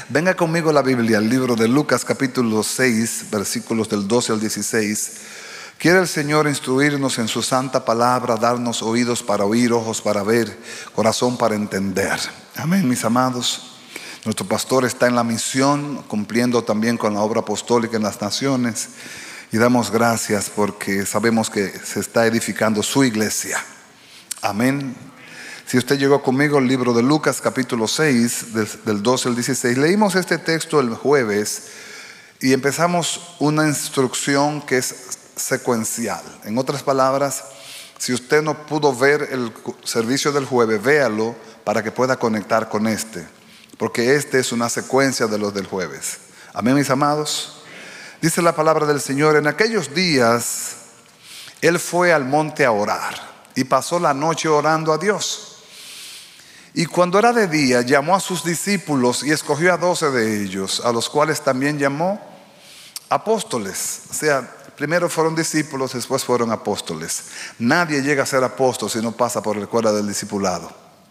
Venga conmigo a la Biblia, el libro de Lucas capítulo 6, versículos del 12 al 16. Quiere el Señor instruirnos en su santa palabra, darnos oídos para oír, ojos para ver, corazón para entender. Amén, mis amados. Nuestro pastor está en la misión, cumpliendo también con la obra apostólica en las naciones. Y damos gracias porque sabemos que se está edificando su iglesia. Amén. Si usted llegó conmigo al libro de Lucas capítulo 6, del 12 al 16, leímos este texto el jueves y empezamos una instrucción que es secuencial. En otras palabras, si usted no pudo ver el servicio del jueves, véalo para que pueda conectar con este, porque este es una secuencia de los del jueves. Amén, mis amados. Dice la palabra del Señor: en aquellos días Él fue al monte a orar y pasó la noche orando a Dios. Y cuando era de día, llamó a sus discípulos y escogió a 12 de ellos, a los cuales también llamó apóstoles. O sea, primero fueron discípulos, después fueron apóstoles. Nadie llega a ser apóstol si no pasa por la escuela del discipulado.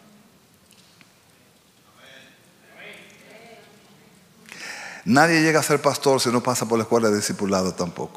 Nadie llega a ser pastor si no pasa por la escuela de discipulado tampoco.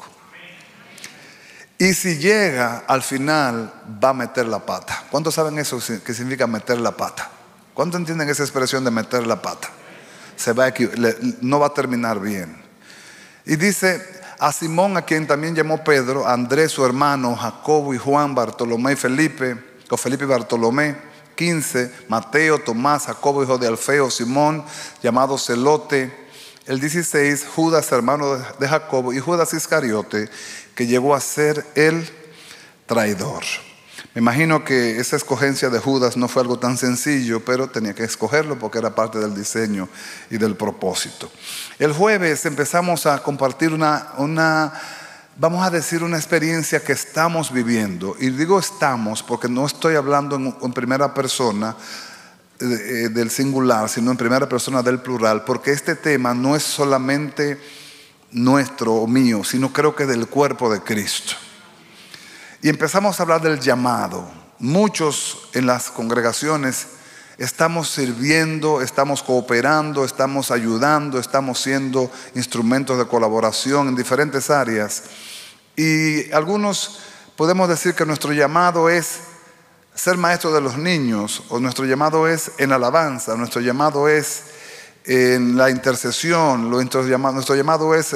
Y si llega, al final va a meter la pata. ¿Cuántos saben eso que significa meter la pata? ¿Cuántos entienden esa expresión de meter la pata? No va a terminar bien. Y dice a Simón, a quien también llamó Pedro, a Andrés su hermano, Jacobo y Juan, Bartolomé y Felipe y Bartolomé, 15, Mateo, Tomás, Jacobo hijo de Alfeo, Simón llamado Celote, el 16, Judas hermano de Jacobo, y Judas Iscariote, que llegó a ser el traidor. Me imagino que esa escogencia de Judas no fue algo tan sencillo, pero tenía que escogerlo porque era parte del diseño y del propósito. El jueves empezamos a compartir vamos a decir, una experiencia que estamos viviendo. Y digo estamos porque no estoy hablando en primera persona del singular, sino en primera persona del plural, porque este tema no es solamente nuestro o mío, sino creo que del cuerpo de Cristo. Y empezamos a hablar del llamado. Muchos en las congregaciones estamos sirviendo, estamos cooperando, estamos ayudando, estamos siendo instrumentos de colaboración en diferentes áreas. Y algunos podemos decir que nuestro llamado es ser maestro de los niños, o nuestro llamado es en alabanza, nuestro llamado es en la intercesión, nuestro llamado es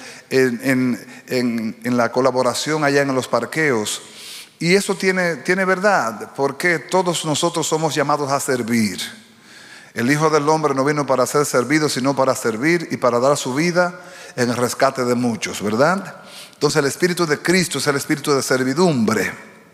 en la colaboración allá en los parqueos. Y eso tiene verdad, porque todos nosotros somos llamados a servir. El Hijo del Hombre no vino para ser servido, sino para servir y para dar su vida en el rescate de muchos, ¿verdad? Entonces el Espíritu de Cristo es el Espíritu de servidumbre.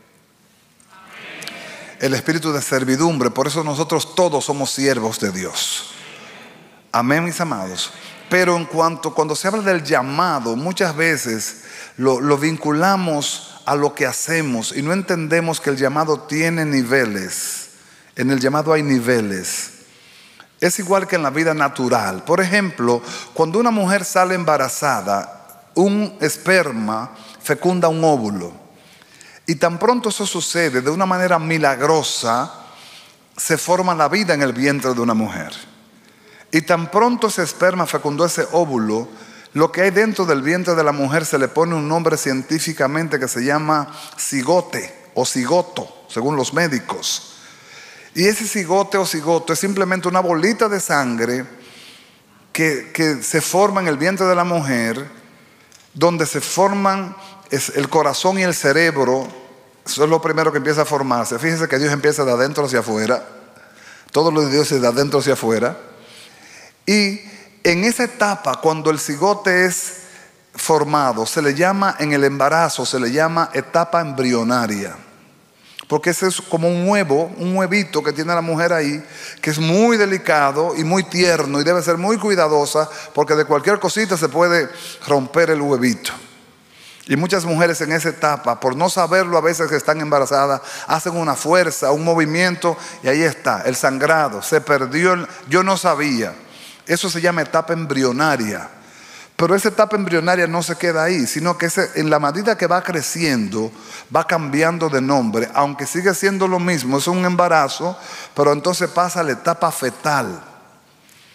El Espíritu de servidumbre, por eso nosotros todos somos siervos de Dios. Amén, mis amados. Pero cuando se habla del llamado, muchas veces lo vinculamos a lo que hacemos y no entendemos que el llamado tiene niveles. En el llamado hay niveles. Es igual que en la vida natural. Por ejemplo, cuando una mujer sale embarazada, un esperma fecunda un óvulo. Y tan pronto eso sucede, de una manera milagrosa, se forma la vida en el vientre de una mujer. Y tan pronto ese esperma fecundó ese óvulo, lo que hay dentro del vientre de la mujer se le pone un nombre científicamente que se llama cigote o cigoto, según los médicos. Y ese cigote o cigoto es simplemente una bolita de sangre que se forma en el vientre de la mujer, donde se forman el corazón y el cerebro. Eso es lo primero que empieza a formarse. Fíjense que Dios empieza de adentro hacia afuera. Todo lo de Dios es de adentro hacia afuera. Y en esa etapa, cuando el cigote es formado, se le llama, en el embarazo, se le llama etapa embrionaria. Porque ese es como un huevito que tiene la mujer ahí, que es muy delicado y muy tierno y debe ser muy cuidadosa, porque de cualquier cosita se puede romper el huevito. Y muchas mujeres en esa etapa, por no saberlo a veces que están embarazadas, hacen una fuerza, un movimiento, y ahí está, el sangrado, se perdió, yo no sabía. Eso se llama etapa embrionaria. Pero esa etapa embrionaria no se queda ahí, sino que en la medida que va creciendo, va cambiando de nombre, aunque sigue siendo lo mismo, es un embarazo, pero entonces pasa a la etapa fetal.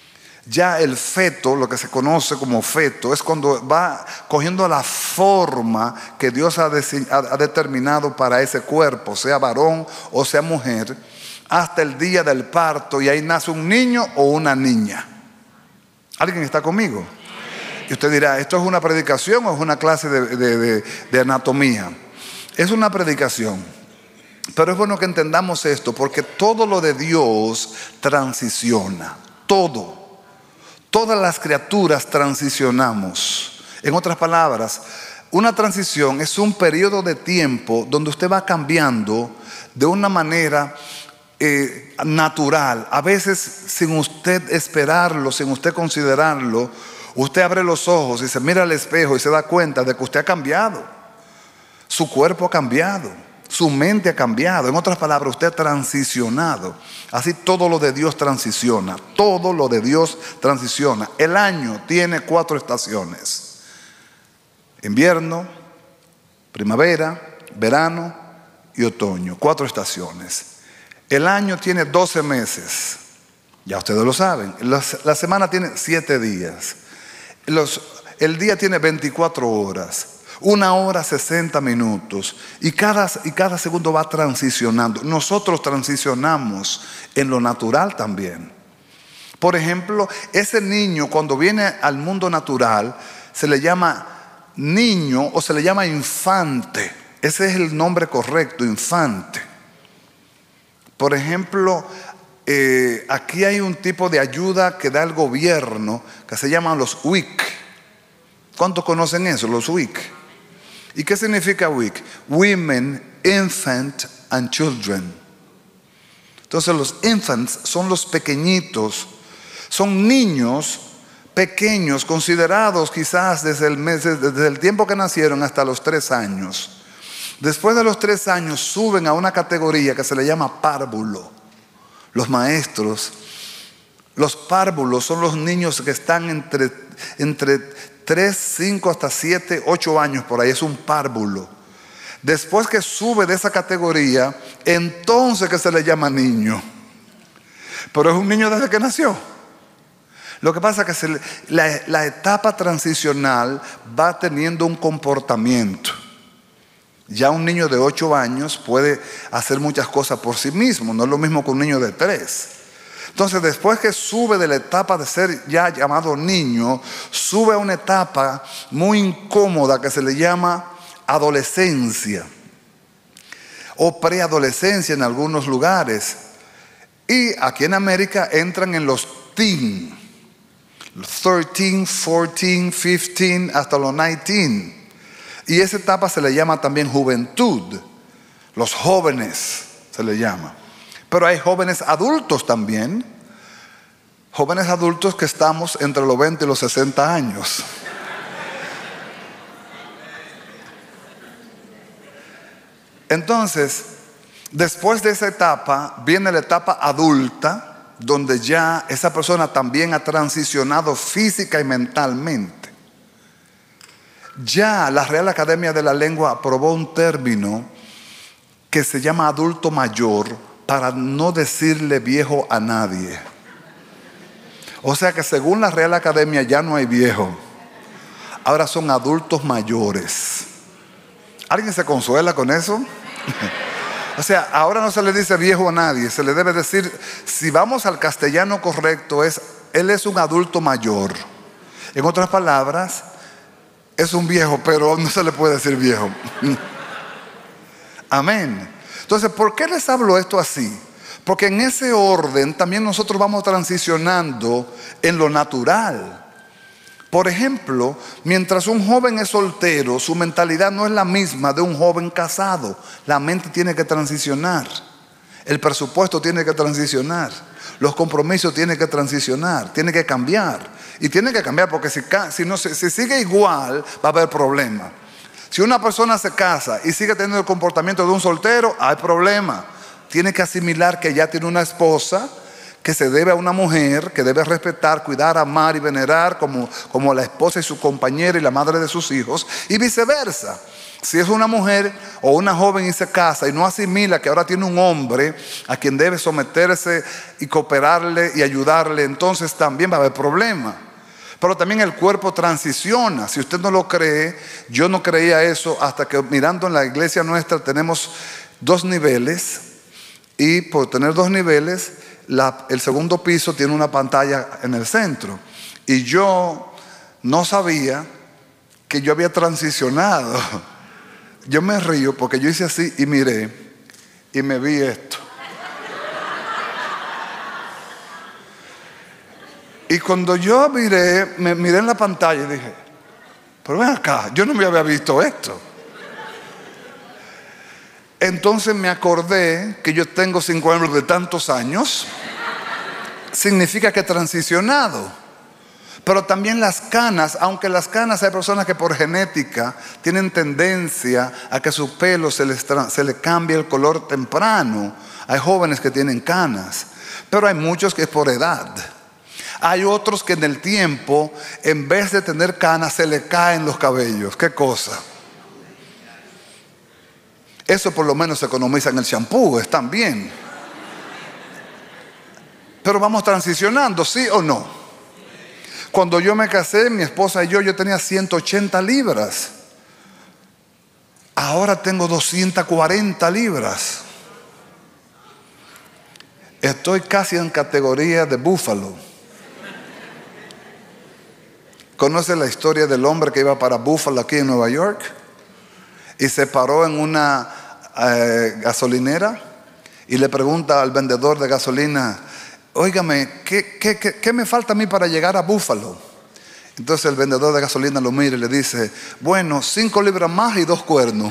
Ya el feto, lo que se conoce como feto, es cuando va cogiendo la forma que Dios ha determinado para ese cuerpo, sea varón o sea mujer, hasta el día del parto, y ahí nace un niño o una niña. ¿Alguien está conmigo? Y usted dirá, ¿esto es una predicación o es una clase de anatomía? Es una predicación. Pero es bueno que entendamos esto, porque todo lo de Dios transiciona. Todas las criaturas transicionamos. En otras palabras, una transición es un periodo de tiempo donde usted va cambiando de una manera natural. A veces sin usted esperarlo, sin usted considerarlo, usted abre los ojos y se mira al espejo y se da cuenta de que usted ha cambiado. Su cuerpo ha cambiado, su mente ha cambiado. En otras palabras, usted ha transicionado. Así todo lo de Dios transiciona. Todo lo de Dios transiciona. El año tiene 4 estaciones: invierno, primavera, verano y otoño. 4 estaciones. El año tiene 12 meses. Ya ustedes lo saben. La semana tiene 7 días. El día tiene 24 horas. 1 hora 60 minutos. Y cada segundo va transicionando. Nosotros transicionamos en lo natural también. Por ejemplo, ese niño cuando viene al mundo natural se le llama niño o se le llama infante. Ese es el nombre correcto, infante. Por ejemplo, aquí hay un tipo de ayuda que da el gobierno que se llaman los WIC. ¿Cuántos conocen eso, los WIC? ¿Y qué significa WIC? Women, Infant and Children. Entonces los infants son los pequeñitos, son niños pequeños considerados quizás desde el tiempo que nacieron hasta los 3 años. Después de los 3 años suben a una categoría que se le llama párvulo. Los maestros, los párvulos son los niños que están entre 3, 5 hasta 7, 8 años por ahí, es un párvulo. Después que sube de esa categoría, entonces que se le llama niño. Pero es un niño desde que nació. Lo que pasa es que la etapa transicional va teniendo un comportamiento. Ya un niño de 8 años puede hacer muchas cosas por sí mismo, no es lo mismo que un niño de 3. Entonces después que sube de la etapa de ser ya llamado niño, sube a una etapa muy incómoda que se le llama adolescencia o preadolescencia en algunos lugares. Y aquí en América entran en los teen, 13, 14, 15 hasta los 19. Y esa etapa se le llama también juventud. Los jóvenes se le llama. Pero hay jóvenes adultos también. Jóvenes adultos que estamos entre los 20 y los 60 años. Entonces, después de esa etapa viene la etapa adulta, donde ya esa persona también ha transicionado física y mentalmente. Ya la Real Academia de la Lengua aprobó un término que se llama adulto mayor, para no decirle viejo a nadie. O sea que según la Real Academia ya no hay viejo, ahora son adultos mayores. ¿Alguien se consuela con eso? O sea, ahora no se le dice viejo a nadie, se le debe decir, si vamos al castellano correcto, él es un adulto mayor. En otras palabras, es un viejo, pero no se le puede decir viejo. Amén. Entonces, ¿por qué les hablo esto así? Porque en ese orden también nosotros vamos transicionando en lo natural. Por ejemplo, mientras un joven es soltero, su mentalidad no es la misma de un joven casado. La mente tiene que transicionar. El presupuesto tiene que transicionar. Los compromisos tienen que transicionar. Tiene que cambiar. Y tiene que cambiar porque si sigue igual, va a haber problema. Si una persona se casa y sigue teniendo el comportamiento de un soltero, hay problema. Tiene que asimilar que ya tiene una esposa que se debe a una mujer, que debe respetar, cuidar, amar y venerar como la esposa y su compañera y la madre de sus hijos, y viceversa. Si es una mujer o una joven y se casa y no asimila que ahora tiene un hombre a quien debe someterse y cooperarle y ayudarle, entonces también va a haber problema. Pero también el cuerpo transiciona. Si usted no lo cree, yo no creía eso hasta que mirando en la iglesia nuestra tenemos 2 niveles, y por tener 2 niveles, el segundo piso tiene una pantalla en el centro, y yo no sabía que yo había transicionado. Yo me río porque yo hice así y miré y me vi esto. Y cuando yo me miré en la pantalla y dije, pero ven acá, yo no me había visto esto. Entonces me acordé que yo tengo 5 años de tantos años. Significa que he transicionado. Pero también las canas, aunque las canas hay personas que por genética tienen tendencia a que su pelo se le cambie el color temprano. Hay jóvenes que tienen canas, pero hay muchos que es por edad. Hay otros que en el tiempo, en vez de tener canas, se le caen los cabellos. ¿Qué cosa? Eso por lo menos se economiza en el shampoo, están bien. Pero vamos transicionando, ¿sí o no? Cuando yo me casé, mi esposa y yo tenía 180 libras. Ahora tengo 240 libras. Estoy casi en categoría de búfalo. ¿Conoce la historia del hombre que iba para Buffalo aquí en Nueva York? Y se paró en una gasolinera y le pregunta al vendedor de gasolina, óigame, ¿qué me falta a mí para llegar a Buffalo? Entonces el vendedor de gasolina lo mira y le dice, bueno, 5 libras más y 2 cuernos.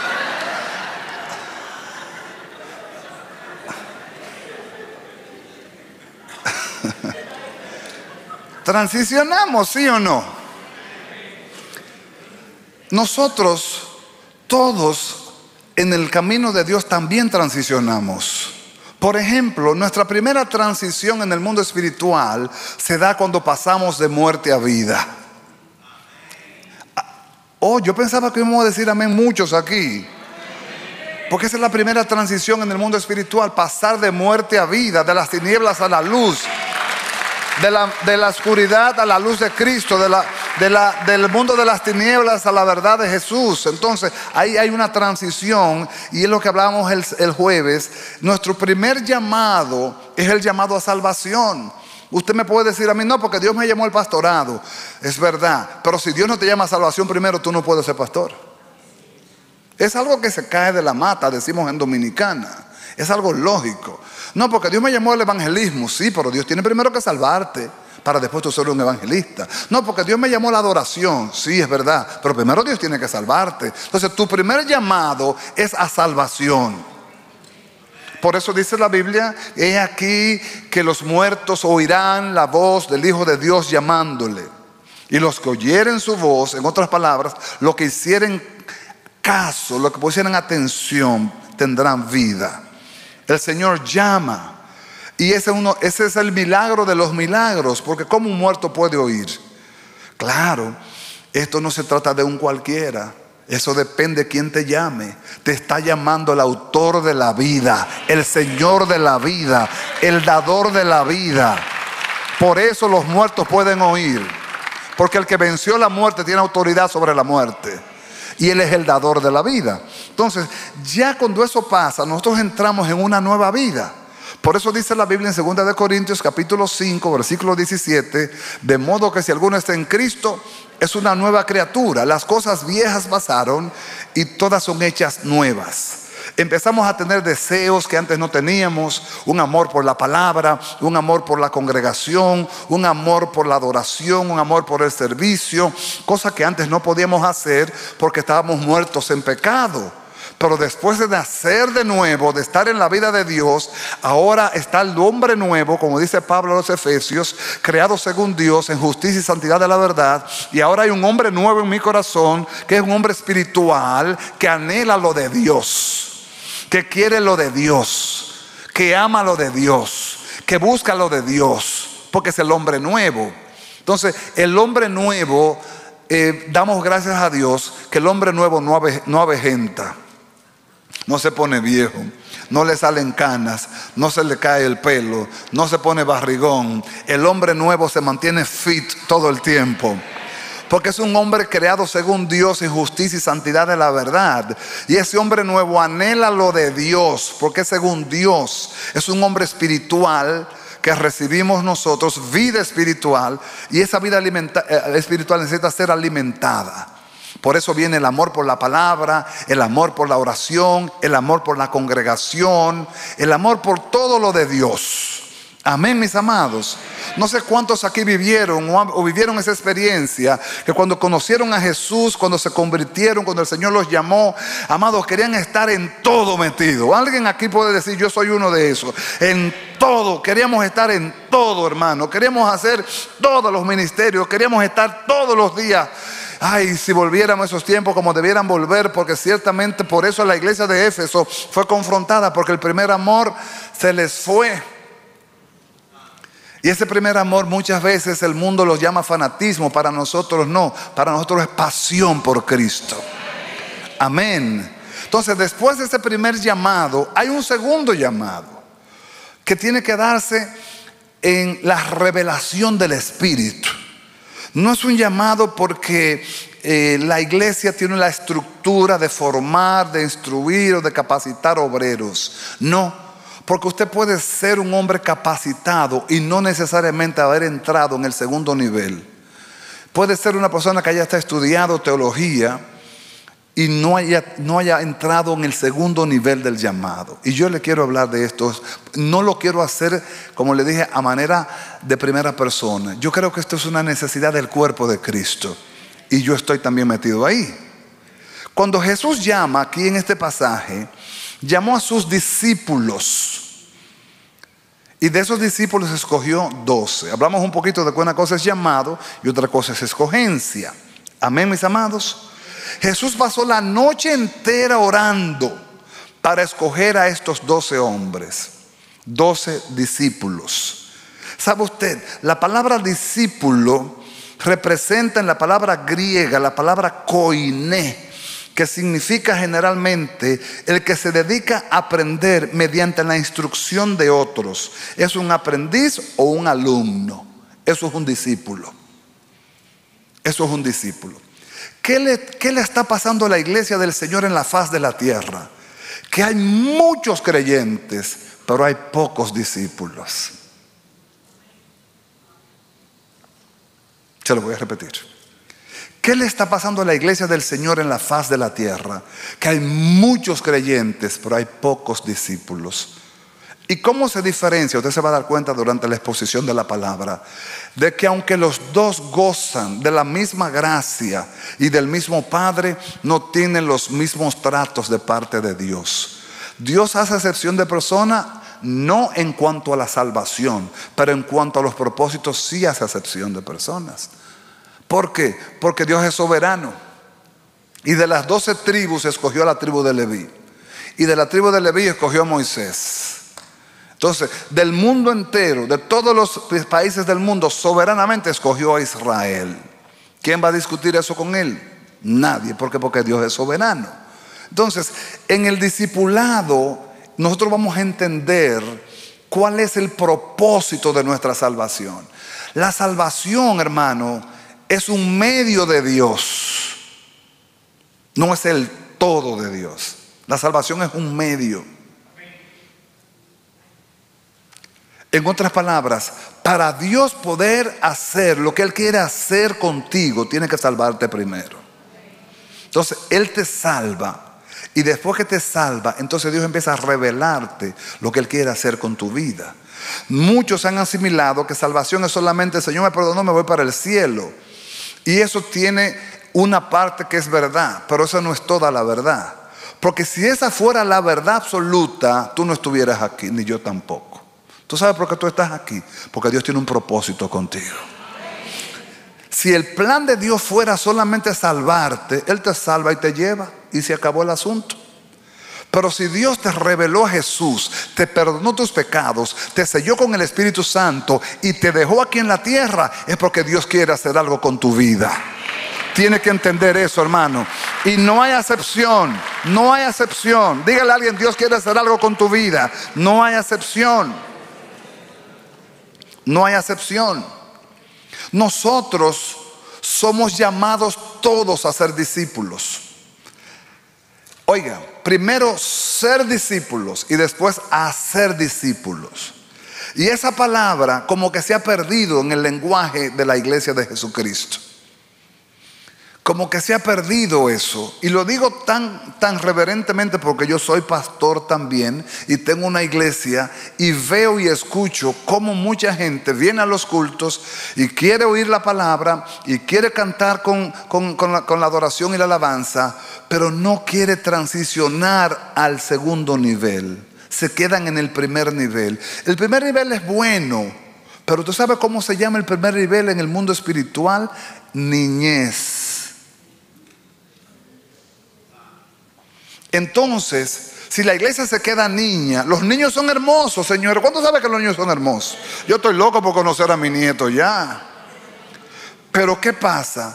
¿Transicionamos, sí o no? Nosotros todos en el camino de Dios también transicionamos. Por ejemplo, nuestra primera transición en el mundo espiritual se da cuando pasamos de muerte a vida. Oh, yo pensaba que íbamos a decir amén muchos aquí. Porque esa es la primera transición en el mundo espiritual, pasar de muerte a vida, de las tinieblas a la luz, de la oscuridad a la luz de Cristo, del mundo de las tinieblas a la verdad de Jesús. Entonces ahí hay una transición, y es lo que hablábamos el jueves. Nuestro primer llamado es el llamado a salvación. Usted me puede decir a mí, no, porque Dios me llamó al pastorado. Es verdad, pero si Dios no te llama a salvación primero, tú no puedes ser pastor. Es algo que se cae de la mata, decimos en Dominicana. Es algo lógico. No, porque Dios me llamó al evangelismo. Sí, pero Dios tiene primero que salvarte para después tú ser un evangelista. No, porque Dios me llamó a la adoración. Sí, es verdad, pero primero Dios tiene que salvarte. Entonces tu primer llamado es a salvación. Por eso dice la Biblia, he aquí que los muertos oirán la voz del Hijo de Dios llamándole. Y los que oyeren su voz, en otras palabras, los que hicieren caso, los que pusieran atención, tendrán vida. El Señor llama. Y ese es el milagro de los milagros. Porque ¿cómo un muerto puede oír? Claro, esto no se trata de un cualquiera. Eso depende de quién te llame. Te está llamando el autor de la vida, el Señor de la vida, el dador de la vida. Por eso los muertos pueden oír. Porque el que venció la muerte tiene autoridad sobre la muerte. Y Él es el dador de la vida. Entonces, ya cuando eso pasa, nosotros entramos en una nueva vida. Por eso dice la Biblia en 2 Corintios capítulo 5, versículo 17, de modo que si alguno está en Cristo, es una nueva criatura. Las cosas viejas pasaron y todas son hechas nuevas. Empezamos a tener deseos que antes no teníamos, un amor por la palabra, un amor por la congregación, un amor por la adoración, un amor por el servicio, cosas que antes no podíamos hacer porque estábamos muertos en pecado. Pero después de nacer de nuevo, de estar en la vida de Dios, ahora está el hombre nuevo, como dice Pablo a los Efesios, creado según Dios en justicia y santidad de la verdad. Y ahora hay un hombre nuevo en mi corazón, que es un hombre espiritual, que anhela lo de Dios, que quiere lo de Dios, que ama lo de Dios, que busca lo de Dios, porque es el hombre nuevo. Entonces, el hombre nuevo, damos gracias a Dios que el hombre nuevo no avejenta, no se pone viejo, no le salen canas, no se le cae el pelo, no se pone barrigón. El hombre nuevo se mantiene fit todo el tiempo, porque es un hombre creado según Dios en justicia y santidad de la verdad. Y ese hombre nuevo anhela lo de Dios, porque es según Dios. Es un hombre espiritual que recibimos nosotros, vida espiritual. Y esa vida espiritual necesita ser alimentada. Por eso viene el amor por la palabra, el amor por la oración, el amor por la congregación, el amor por todo lo de Dios. Amén, mis amados. No sé cuántos aquí vivieron o vivieron esa experiencia, que cuando conocieron a Jesús, cuando se convirtieron, cuando el Señor los llamó, amados, querían estar en todo metido. Alguien aquí puede decir: yo soy uno de esos. En todo, queríamos estar en todo, hermano. Queríamos hacer todos los ministerios, queríamos estar todos los días. Ay, si volviéramos a esos tiempos como debieran volver, porque ciertamente por eso la iglesia de Éfeso fue confrontada, porque el primer amor se les fue. Y ese primer amor muchas veces el mundo lo llama fanatismo, para nosotros no, para nosotros es pasión por Cristo. Amén. Entonces, después de ese primer llamado, hay un segundo llamado que tiene que darse en la revelación del Espíritu. No es un llamado porque la iglesia tiene la estructura de formar, de instruir o de capacitar obreros. No, porque usted puede ser un hombre capacitado y no necesariamente haber entrado en el segundo nivel. Puede ser una persona que haya estudiado teología y no haya entrado en el segundo nivel del llamado. Y yo le quiero hablar de esto. No lo quiero hacer, como le dije, a manera de primera persona. Yo creo que esto es una necesidad del cuerpo de Cristo, y yo estoy también metido ahí. Cuando Jesús llama aquí en este pasaje, llamó a sus discípulos, y de esos discípulos escogió 12. Hablamos un poquito de que una cosa es llamado y otra cosa es escogencia. Amén, mis amados. Jesús pasó la noche entera orando para escoger a estos 12 hombres, 12 discípulos. ¿Sabe usted? La palabra discípulo representa en la palabra griega la palabra koiné, que significa generalmente el que se dedica a aprender mediante la instrucción de otros. Es un aprendiz o un alumno. Eso es un discípulo. Eso es un discípulo. ¿Qué le está pasando a la iglesia del Señor en la faz de la tierra? Que hay muchos creyentes, pero hay pocos discípulos. Se lo voy a repetir. ¿Qué le está pasando a la iglesia del Señor en la faz de la tierra? Que hay muchos creyentes, pero hay pocos discípulos. ¿Y cómo se diferencia? Usted se va a dar cuenta durante la exposición de la palabra, de que aunque los dos gozan de la misma gracia y del mismo Padre, no tienen los mismos tratos de parte de Dios. Dios hace excepción de persona, no en cuanto a la salvación, pero en cuanto a los propósitos sí hace excepción de personas. ¿Por qué? Porque Dios es soberano. Y de las 12 tribus escogió a la tribu de Leví, y de la tribu de Leví escogió a Moisés. Entonces, del mundo entero, de todos los países del mundo, soberanamente escogió a Israel. ¿Quién va a discutir eso con él? Nadie. ¿Por qué? Porque Dios es soberano. Entonces, en el discipulado, nosotros vamos a entender cuál es el propósito de nuestra salvación. La salvación, hermano, es un medio de Dios. No es el todo de Dios. La salvación es un medio. En otras palabras, para Dios poder hacer lo que Él quiere hacer contigo, tiene que salvarte primero. Entonces Él te salva, y después que te salva, entonces Dios empieza a revelarte lo que Él quiere hacer con tu vida. Muchos han asimilado que salvación es solamente: Señor me perdonó, me voy para el cielo. Y eso tiene una parte que es verdad, pero esa no es toda la verdad. Porque si esa fuera la verdad absoluta, tú no estuvieras aquí, ni yo tampoco. ¿Tú sabes por qué tú estás aquí? Porque Dios tiene un propósito contigo. Si el plan de Dios fuera solamente salvarte, Él te salva y te lleva, y se acabó el asunto. Pero si Dios te reveló a Jesús, te perdonó tus pecados, te selló con el Espíritu Santo y te dejó aquí en la tierra, es porque Dios quiere hacer algo con tu vida. Tiene que entender eso, hermano. Y no hay acepción, no hay acepción. Dígale a alguien: Dios quiere hacer algo con tu vida. No hay acepción. No hay acepción. Nosotros somos llamados todos a ser discípulos. Oiga, primero ser discípulos y después hacer discípulos. Y esa palabra como que se ha perdido en el lenguaje de la iglesia de Jesucristo. Como que se ha perdido eso. Y lo digo tan reverentemente porque yo soy pastor también y tengo una iglesia, y veo y escucho cómo mucha gente viene a los cultos y quiere oír la palabra y quiere cantar con la adoración y la alabanza, pero no quiere transicionar al segundo nivel. Se quedan en el primer nivel. El primer nivel es bueno, pero ¿tú sabes cómo se llama el primer nivel en el mundo espiritual? Niñez. Entonces, si la iglesia se queda niña, los niños son hermosos, señores. ¿Cuántos saben que los niños son hermosos? Yo estoy loco por conocer a mi nieto ya. Pero ¿qué pasa?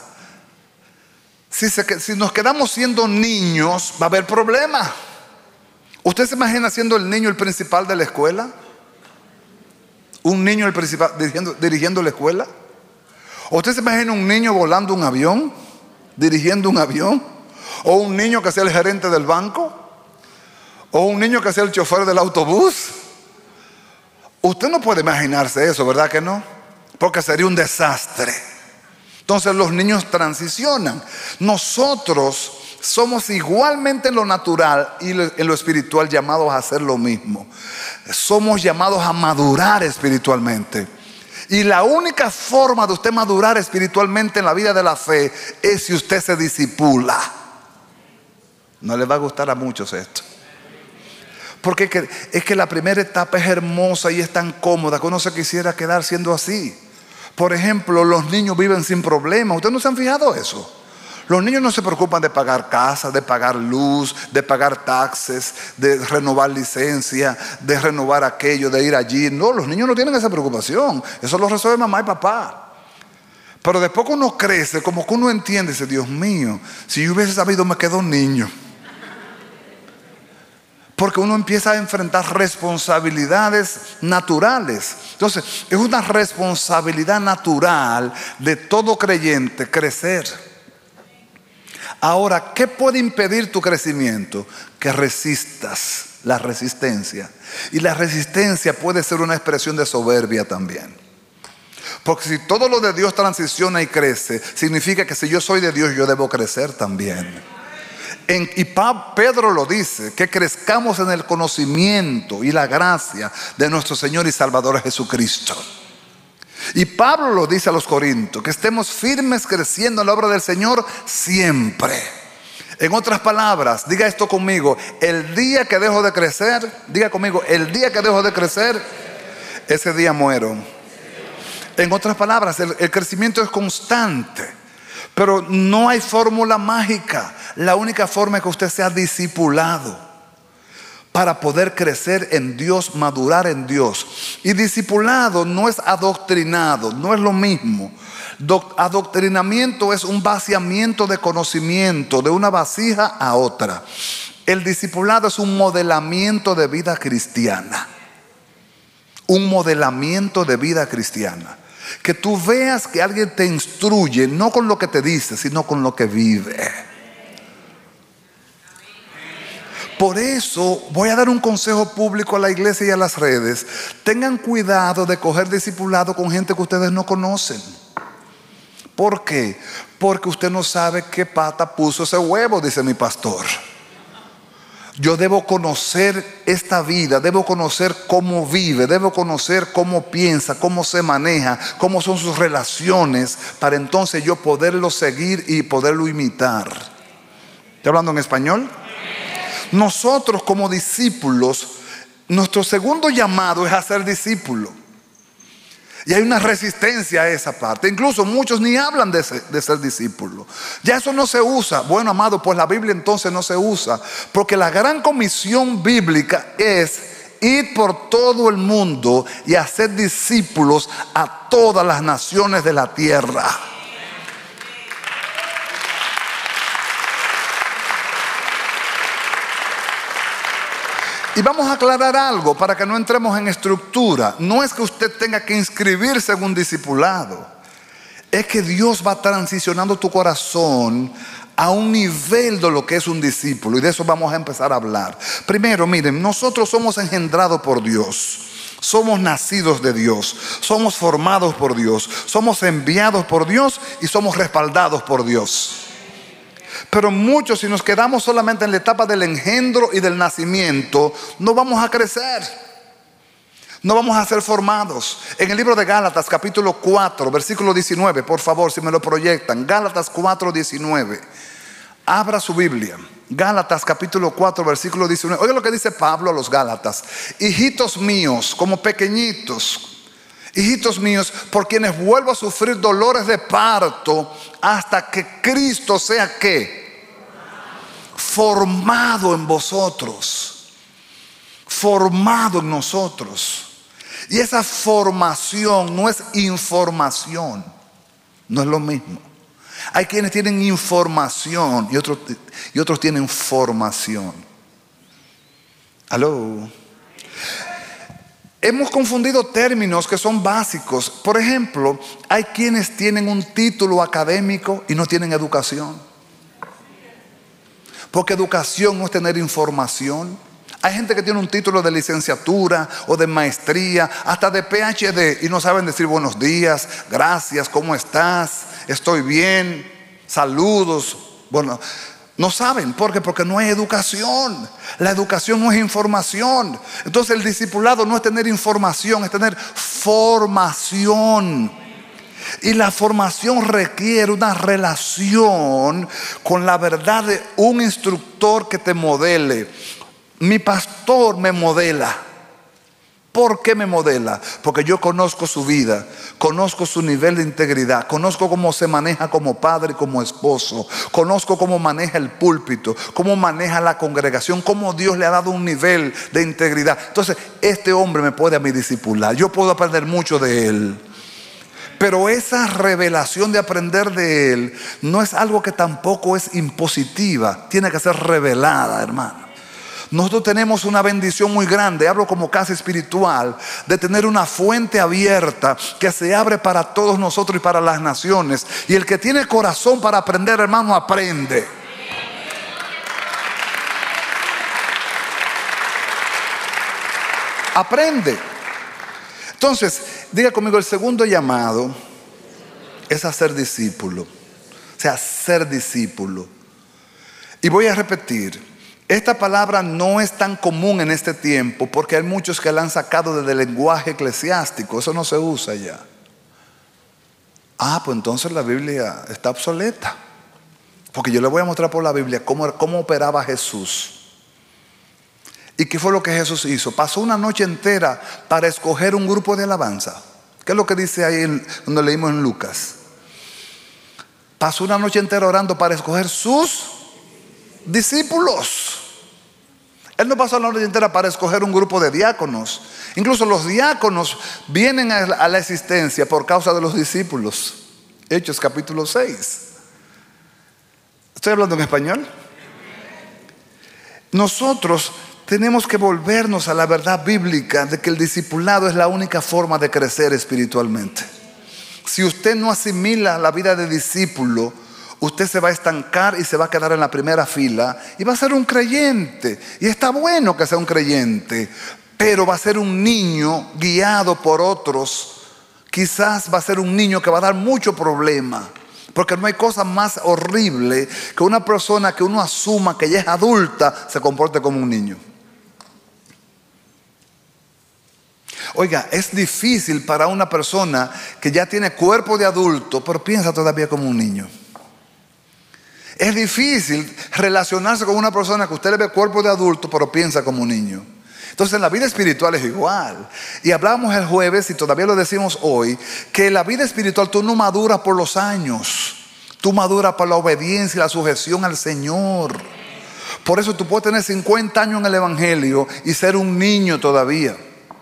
Si nos quedamos siendo niños, va a haber problemas. ¿Usted se imagina siendo el niño el principal de la escuela? ¿Un niño el principal dirigiendo la escuela? ¿Usted se imagina un niño volando un avión? ¿Dirigiendo un avión? ¿O un niño que sea el gerente del banco? ¿O un niño que sea el chofer del autobús? Usted no puede imaginarse eso, ¿verdad que no? Porque sería un desastre. Entonces los niños transicionan. Nosotros somos igualmente en lo natural y en lo espiritual llamados a hacer lo mismo. Somos llamados a madurar espiritualmente. Y la única forma de usted madurar espiritualmente en la vida de la fe es si usted se discipula. No le va a gustar a muchos esto. Porque es que la primera etapa es hermosa y es tan cómoda que uno se quisiera quedar siendo así. Por ejemplo, los niños viven sin problemas. ¿Ustedes no se han fijado eso? Los niños no se preocupan de pagar casa, de pagar luz, de pagar taxes, de renovar licencia, de renovar aquello, de ir allí. No, los niños no tienen esa preocupación. Eso lo resuelve mamá y papá. Pero después que uno crece, como que uno entiende, dice: Dios mío, si yo hubiese sabido, me quedo niño. Porque uno empieza a enfrentar responsabilidades naturales. Entonces, es una responsabilidad natural de todo creyente crecer. Ahora, ¿qué puede impedir tu crecimiento? Que resistas, la resistencia. Y la resistencia puede ser una expresión de soberbia también. Porque si todo lo de Dios transiciona y crece, significa que si yo soy de Dios, yo debo crecer también. Y Pedro lo dice, que crezcamos en el conocimiento y la gracia de nuestro Señor y Salvador Jesucristo. Y Pablo lo dice a los Corintios, que estemos firmes creciendo en la obra del Señor siempre. En otras palabras, diga esto conmigo: el día que dejo de crecer, diga conmigo, el día que dejo de crecer, ese día muero. En otras palabras, el crecimiento es constante. Pero no hay fórmula mágica. La única forma es que usted sea discipulado para poder crecer en Dios, madurar en Dios. Y discipulado no es adoctrinado, no es lo mismo. Adoctrinamiento es un vaciamiento de conocimiento de una vasija a otra. El discipulado es un modelamiento de vida cristiana. Un modelamiento de vida cristiana. Que tú veas que alguien te instruye, no con lo que te dice, sino con lo que vive. Por eso voy a dar un consejo público a la iglesia y a las redes. Tengan cuidado de coger discipulado con gente que ustedes no conocen. ¿Por qué? Porque usted no sabe qué pata puso ese huevo, dice mi pastor. Yo debo conocer esta vida, debo conocer cómo vive, debo conocer cómo piensa, cómo se maneja, cómo son sus relaciones, para entonces yo poderlo seguir y poderlo imitar. ¿Estoy hablando en español? Nosotros como discípulos, nuestro segundo llamado es a ser discípulo. Y hay una resistencia a esa parte. Incluso muchos ni hablan de ser discípulo. Ya eso no se usa. Bueno, amado, pues la Biblia entonces no se usa. Porque la gran comisión bíblica es ir por todo el mundo y hacer discípulos a todas las naciones de la tierra. Y vamos a aclarar algo para que no entremos en estructura. No es que usted tenga que inscribirse en un discipulado. Es que Dios va transicionando tu corazón a un nivel de lo que es un discípulo. Y de eso vamos a empezar a hablar. Primero, miren, nosotros somos engendrados por Dios. Somos nacidos de Dios. Somos formados por Dios. Somos enviados por Dios y somos respaldados por Dios. Pero muchos, si nos quedamos solamente en la etapa del engendro y del nacimiento, no vamos a crecer, no vamos a ser formados. En el libro de Gálatas capítulo 4 versículo 19, por favor, si me lo proyectan, Gálatas 4, 19. Abra su Biblia. Gálatas capítulo 4 versículo 19. Oiga lo que dice Pablo a los Gálatas: hijitos míos, como pequeñitos, hijitos míos, por quienes vuelvo a sufrir dolores de parto hasta que Cristo sea ¿qué? Formado en vosotros, formado en nosotros. Y esa formación no es información, no es lo mismo. Hay quienes tienen información y otros tienen formación. ¿Aló? Hemos confundido términos que son básicos. Por ejemplo, hay quienes tienen un título académico y no tienen educación. Porque educación no es tener información. Hay gente que tiene un título de licenciatura o de maestría, hasta de PhD, y no saben decir buenos días, gracias, ¿cómo estás? Estoy bien, saludos. Bueno, no saben. ¿Por qué? Porque no hay educación. La educación no es información. Entonces el discipulado no es tener información, es tener formación. Y la formación requiere una relación con la verdad de un instructor que te modele. Mi pastor me modela. ¿Por qué me modela? Porque yo conozco su vida, conozco su nivel de integridad, conozco cómo se maneja como padre y como esposo, conozco cómo maneja el púlpito, cómo maneja la congregación, cómo Dios le ha dado un nivel de integridad. Entonces, este hombre me puede a mí discipular, yo puedo aprender mucho de él. Pero esa revelación de aprender de él no es algo que tampoco es impositiva, tiene que ser revelada, hermano. Nosotros tenemos una bendición muy grande, hablo como casa espiritual, de tener una fuente abierta que se abre para todos nosotros y para las naciones. Y el que tiene corazón para aprender, hermano, aprende. Aprende. Entonces, diga conmigo, el segundo llamado es a ser discípulo. O sea, ser discípulo. Y voy a repetir. Esta palabra no es tan común en este tiempo porque hay muchos que la han sacado desde el lenguaje eclesiástico. Eso no se usa ya. Pues entonces la Biblia está obsoleta. Porque yo le voy a mostrar por la Biblia cómo operaba Jesús. ¿Y qué fue lo que Jesús hizo? Pasó una noche entera para escoger un grupo de alabanza. ¿Qué es lo que dice ahí cuando leímos en Lucas? Pasó una noche entera orando para escoger sus discípulos. Él no pasó la noche entera para escoger un grupo de diáconos. Incluso los diáconos vienen a la existencia por causa de los discípulos. Hechos capítulo 6. ¿Estoy hablando en español? Nosotros tenemos que volvernos a la verdad bíblica de que el discipulado es la única forma de crecer espiritualmente. Si usted no asimila la vida de discípulo, usted se va a estancar y se va a quedar en la primera fila y va a ser un creyente. Y está bueno que sea un creyente, pero va a ser un niño guiado por otros. Quizás va a ser un niño que va a dar mucho problema, porque no hay cosa más horrible que una persona que uno asuma que ya es adulta se comporte como un niño. Oiga, es difícil para una persona que ya tiene cuerpo de adulto, pero piensa todavía como un niño. Es difícil relacionarse con una persona que usted le ve cuerpo de adulto, pero piensa como un niño. Entonces la vida espiritual es igual. Y hablábamos el jueves, y todavía lo decimos hoy, que la vida espiritual tú no maduras por los años. Tú maduras por la obediencia y la sujeción al Señor. Por eso tú puedes tener 50 años en el Evangelio y ser un niño todavía.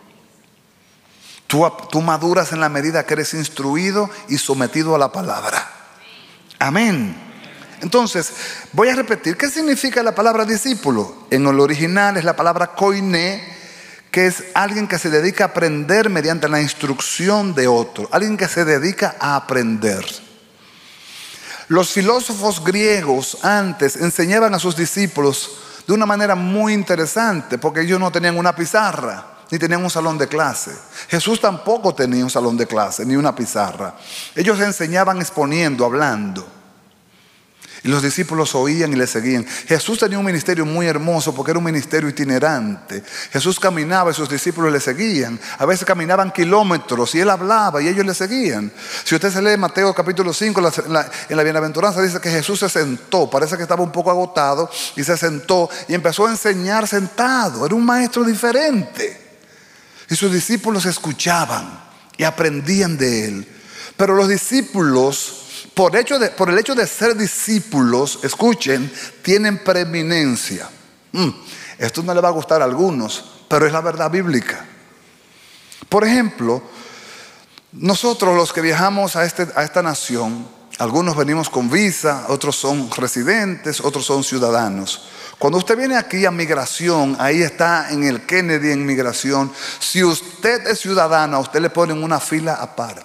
Tú maduras en la medida que eres instruido y sometido a la palabra. Amén. Entonces, voy a repetir, ¿qué significa la palabra discípulo? En el original es la palabra koiné, que es alguien que se dedica a aprender mediante la instrucción de otro. Alguien que se dedica a aprender. Los filósofos griegos antes enseñaban a sus discípulos de una manera muy interesante, porque ellos no tenían una pizarra, ni tenían un salón de clase. Jesús tampoco tenía un salón de clase, ni una pizarra. Ellos enseñaban exponiendo, hablando. Y los discípulos oían y le seguían. Jesús tenía un ministerio muy hermoso porque era un ministerio itinerante. Jesús caminaba y sus discípulos le seguían. A veces caminaban kilómetros y él hablaba y ellos le seguían. Si usted se lee Mateo capítulo 5, en la bienaventuranza dice que Jesús se sentó. Parece que estaba un poco agotado y se sentó y empezó a enseñar sentado. Era un maestro diferente. Y sus discípulos escuchaban y aprendían de él. Pero los discípulos, por el hecho de ser discípulos, escuchen, tienen preeminencia. Esto no le va a gustar a algunos, pero es la verdad bíblica. Por ejemplo, nosotros los que viajamos a esta nación, algunos venimos con visa, otros son residentes, otros son ciudadanos. Cuando usted viene aquí a migración, ahí está en el Kennedy en migración. Si usted es ciudadano, a usted le ponen una fila aparte.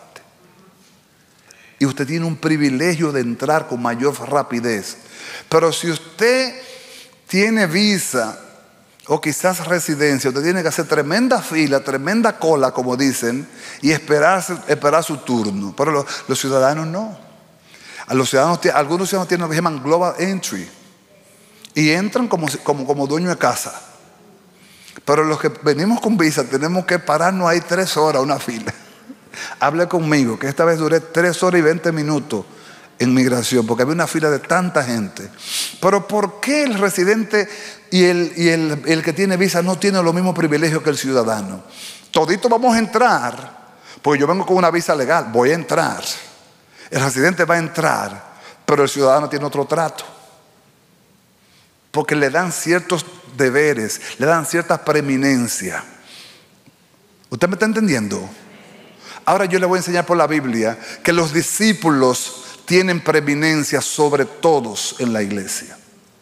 Y usted tiene un privilegio de entrar con mayor rapidez. Pero si usted tiene visa o quizás residencia, usted tiene que hacer tremenda fila, tremenda cola, como dicen, y esperar su turno. Pero los ciudadanos no. Algunos ciudadanos tienen lo que llaman Global Entry. Y entran como dueño de casa. Pero los que venimos con visa tenemos que pararnos ahí 3 horas, una fila. Hable conmigo, que esta vez duré 3 horas y 20 minutos en migración, porque había una fila de tanta gente. Pero ¿por qué el residente y el que tiene visa no tiene los mismos privilegios que el ciudadano? Todito vamos a entrar, porque yo vengo con una visa legal, voy a entrar. El residente va a entrar, pero el ciudadano tiene otro trato. Porque le dan ciertos deberes, le dan cierta preeminencia. ¿Usted me está entendiendo? Ahora yo le voy a enseñar por la Biblia que los discípulos tienen preeminencia sobre todos en la iglesia.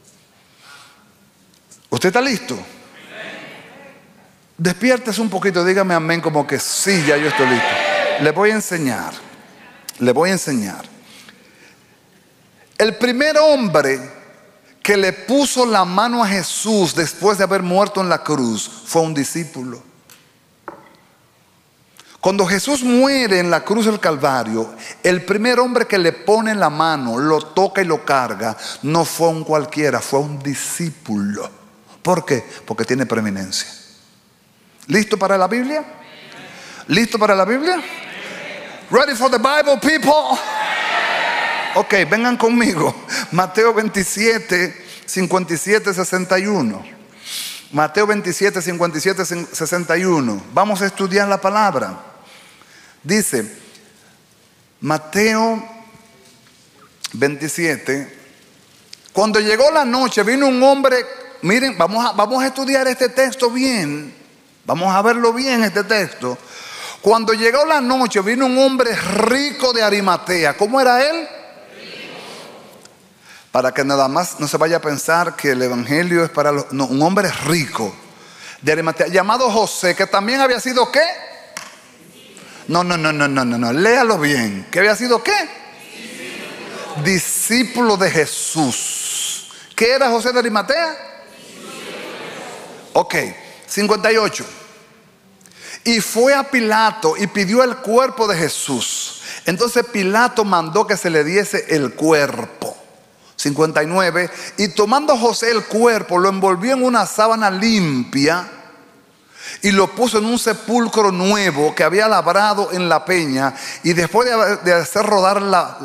¿Usted está listo? Despiértese un poquito, dígame amén como que sí, ya yo estoy listo. Le voy a enseñar. El primer hombre que le puso la mano a Jesús después de haber muerto en la cruz fue un discípulo. Cuando Jesús muere en la cruz del Calvario, el primer hombre que le pone la mano, lo toca y lo carga, no fue un cualquiera, fue un discípulo. ¿Por qué? Porque tiene preeminencia. ¿Listo para la Biblia? ¿Listo para la Biblia? Ready for the Bible, people? Ok, vengan conmigo. Mateo 27, 57, 61. Mateo 27, 57, 61. Vamos a estudiar la palabra. Dice, Mateo 27. Cuando llegó la noche, vino un hombre. Miren, vamos a estudiar este texto bien. Vamos a verlo bien, este texto. Cuando llegó la noche, vino un hombre rico de Arimatea. ¿Cómo era él? Para que nada más no se vaya a pensar que el evangelio es para un hombre rico de Arimatea, llamado José, que también había sido ¿qué? No, léalo bien. ¿Que había sido qué? Discípulo de Jesús. ¿Qué era José de Arimatea? Ok, 58. Y fue a Pilato y pidió el cuerpo de Jesús. Entonces Pilato mandó que se le diese el cuerpo. 59. Y tomando José el cuerpo, lo envolvió en una sábana limpia y lo puso en un sepulcro nuevo que había labrado en la peña. Y después de hacer rodar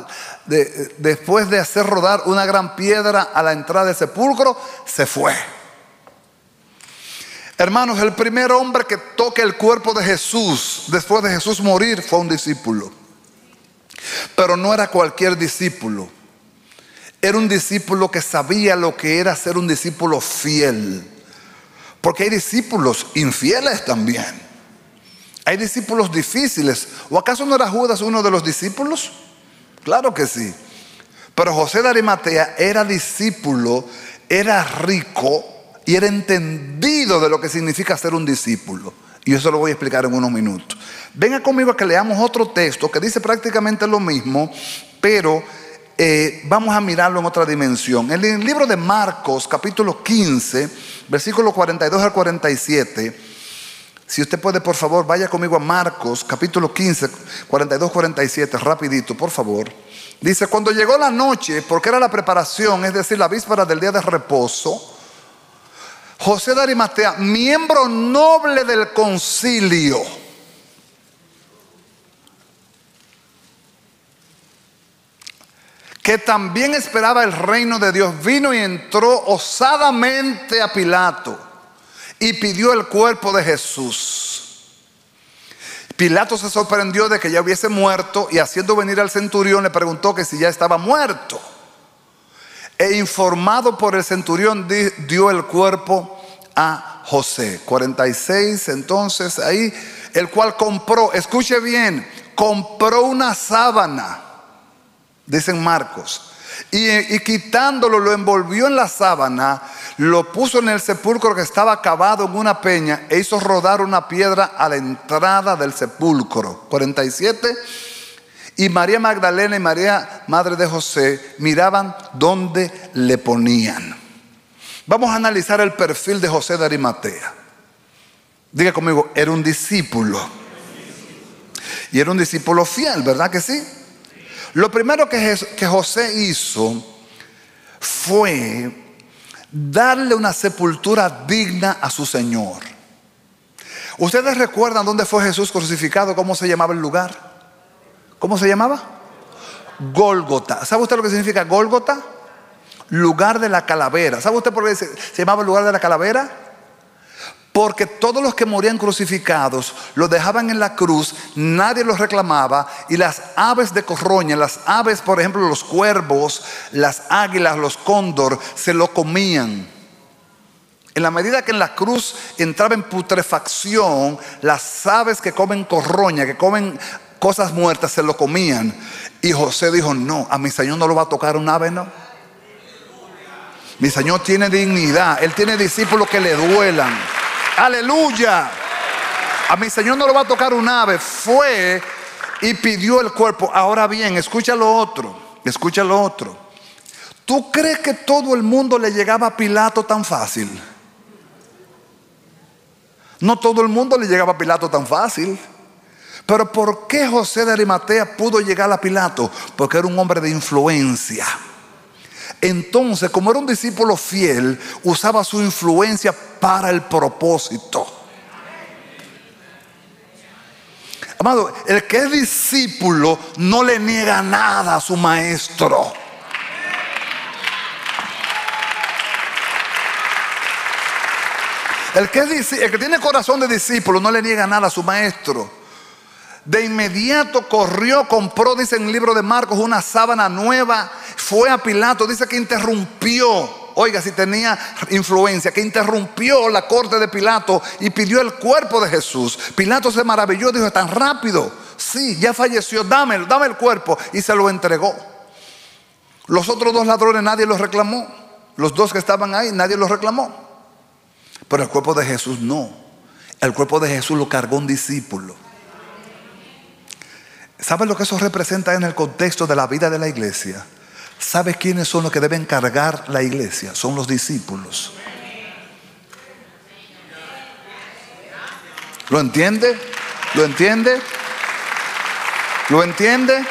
una gran piedra a la entrada del sepulcro, se fue. Hermanos, el primer hombre que toque el cuerpo de Jesús después de Jesús morir fue un discípulo. Pero no era cualquier discípulo. Era un discípulo que sabía lo que era ser un discípulo fiel. Porque hay discípulos infieles también. Hay discípulos difíciles. ¿O acaso no era Judas uno de los discípulos? Claro que sí. Pero José de Arimatea era discípulo, era rico y era entendido de lo que significa ser un discípulo. Y eso lo voy a explicar en unos minutos. Venga conmigo a que leamos otro texto que dice prácticamente lo mismo, pero vamos a mirarlo en otra dimensión. En el libro de Marcos, capítulo 15, versículos 42 al 47. Si usted puede, por favor, vaya conmigo a Marcos, capítulo 15, 42, 47, rapidito, por favor. Dice, cuando llegó la noche, porque era la preparación, es decir, la víspera del día de reposo, José de Arimatea, miembro noble del concilio, que también esperaba el reino de Dios, vino y entró osadamente a Pilato y pidió el cuerpo de Jesús. Pilato se sorprendió de que ya hubiese muerto y haciendo venir al centurión le preguntó que si ya estaba muerto. E informado por el centurión dio el cuerpo a José. 46, entonces ahí, el cual compró, escuche bien, compró una sábana, dicen Marcos, y quitándolo lo envolvió en la sábana, lo puso en el sepulcro que estaba cavado en una peña e hizo rodar una piedra a la entrada del sepulcro. 47. Y María Magdalena y María, madre de José, miraban dónde le ponían. Vamos a analizar el perfil de José de Arimatea. Diga conmigo, era un discípulo. Y era un discípulo fiel, ¿verdad que sí? Lo primero que José hizo fue darle una sepultura digna a su Señor. ¿Ustedes recuerdan dónde fue Jesús crucificado? ¿Cómo se llamaba el lugar? ¿Cómo se llamaba? Gólgota. ¿Sabe usted lo que significa Gólgota? Lugar de la calavera. ¿Sabe usted por qué se llamaba lugar de la calavera? Porque todos los que morían crucificados los dejaban en la cruz, nadie los reclamaba, y las aves de corroña, las aves, por ejemplo, los cuervos, las águilas, los cóndor, se lo comían. En la medida que en la cruz entraba en putrefacción, las aves que comen corroña, que comen cosas muertas, se lo comían. Y José dijo, no, a mi Señor no lo va a tocar un ave, no. Mi Señor tiene dignidad, Él tiene discípulos que le duelan. Aleluya. A mi Señor no lo va a tocar un ave. Fue y pidió el cuerpo. Ahora bien, escucha lo otro. Escucha lo otro. ¿Tú crees que todo el mundo le llegaba a Pilato tan fácil? No todo el mundo le llegaba a Pilato tan fácil. Pero ¿por qué José de Arimatea pudo llegar a Pilato? Porque era un hombre de influencia. Entonces, como era un discípulo fiel, usaba su influencia para el propósito. Amado, el que es discípulo no le niega nada a su maestro. El que tiene corazón de discípulo no le niega nada a su maestro. De inmediato corrió, compró, dice en el libro de Marcos, una sábana nueva. Fue a Pilato, dice que interrumpió, oiga, si tenía influencia, que interrumpió la corte de Pilato y pidió el cuerpo de Jesús. Pilato se maravilló, dijo, tan rápido. Sí, ya falleció, dame el cuerpo. Y se lo entregó. Los otros dos ladrones nadie los reclamó. Los dos que estaban ahí nadie los reclamó. Pero el cuerpo de Jesús no. El cuerpo de Jesús lo cargó un discípulo. ¿Sabes lo que eso representa en el contexto de la vida de la iglesia? ¿Sabes quiénes son los que deben cargar la iglesia? Son los discípulos. ¿Lo entiende? ¿Lo entiende? ¿Lo entiende?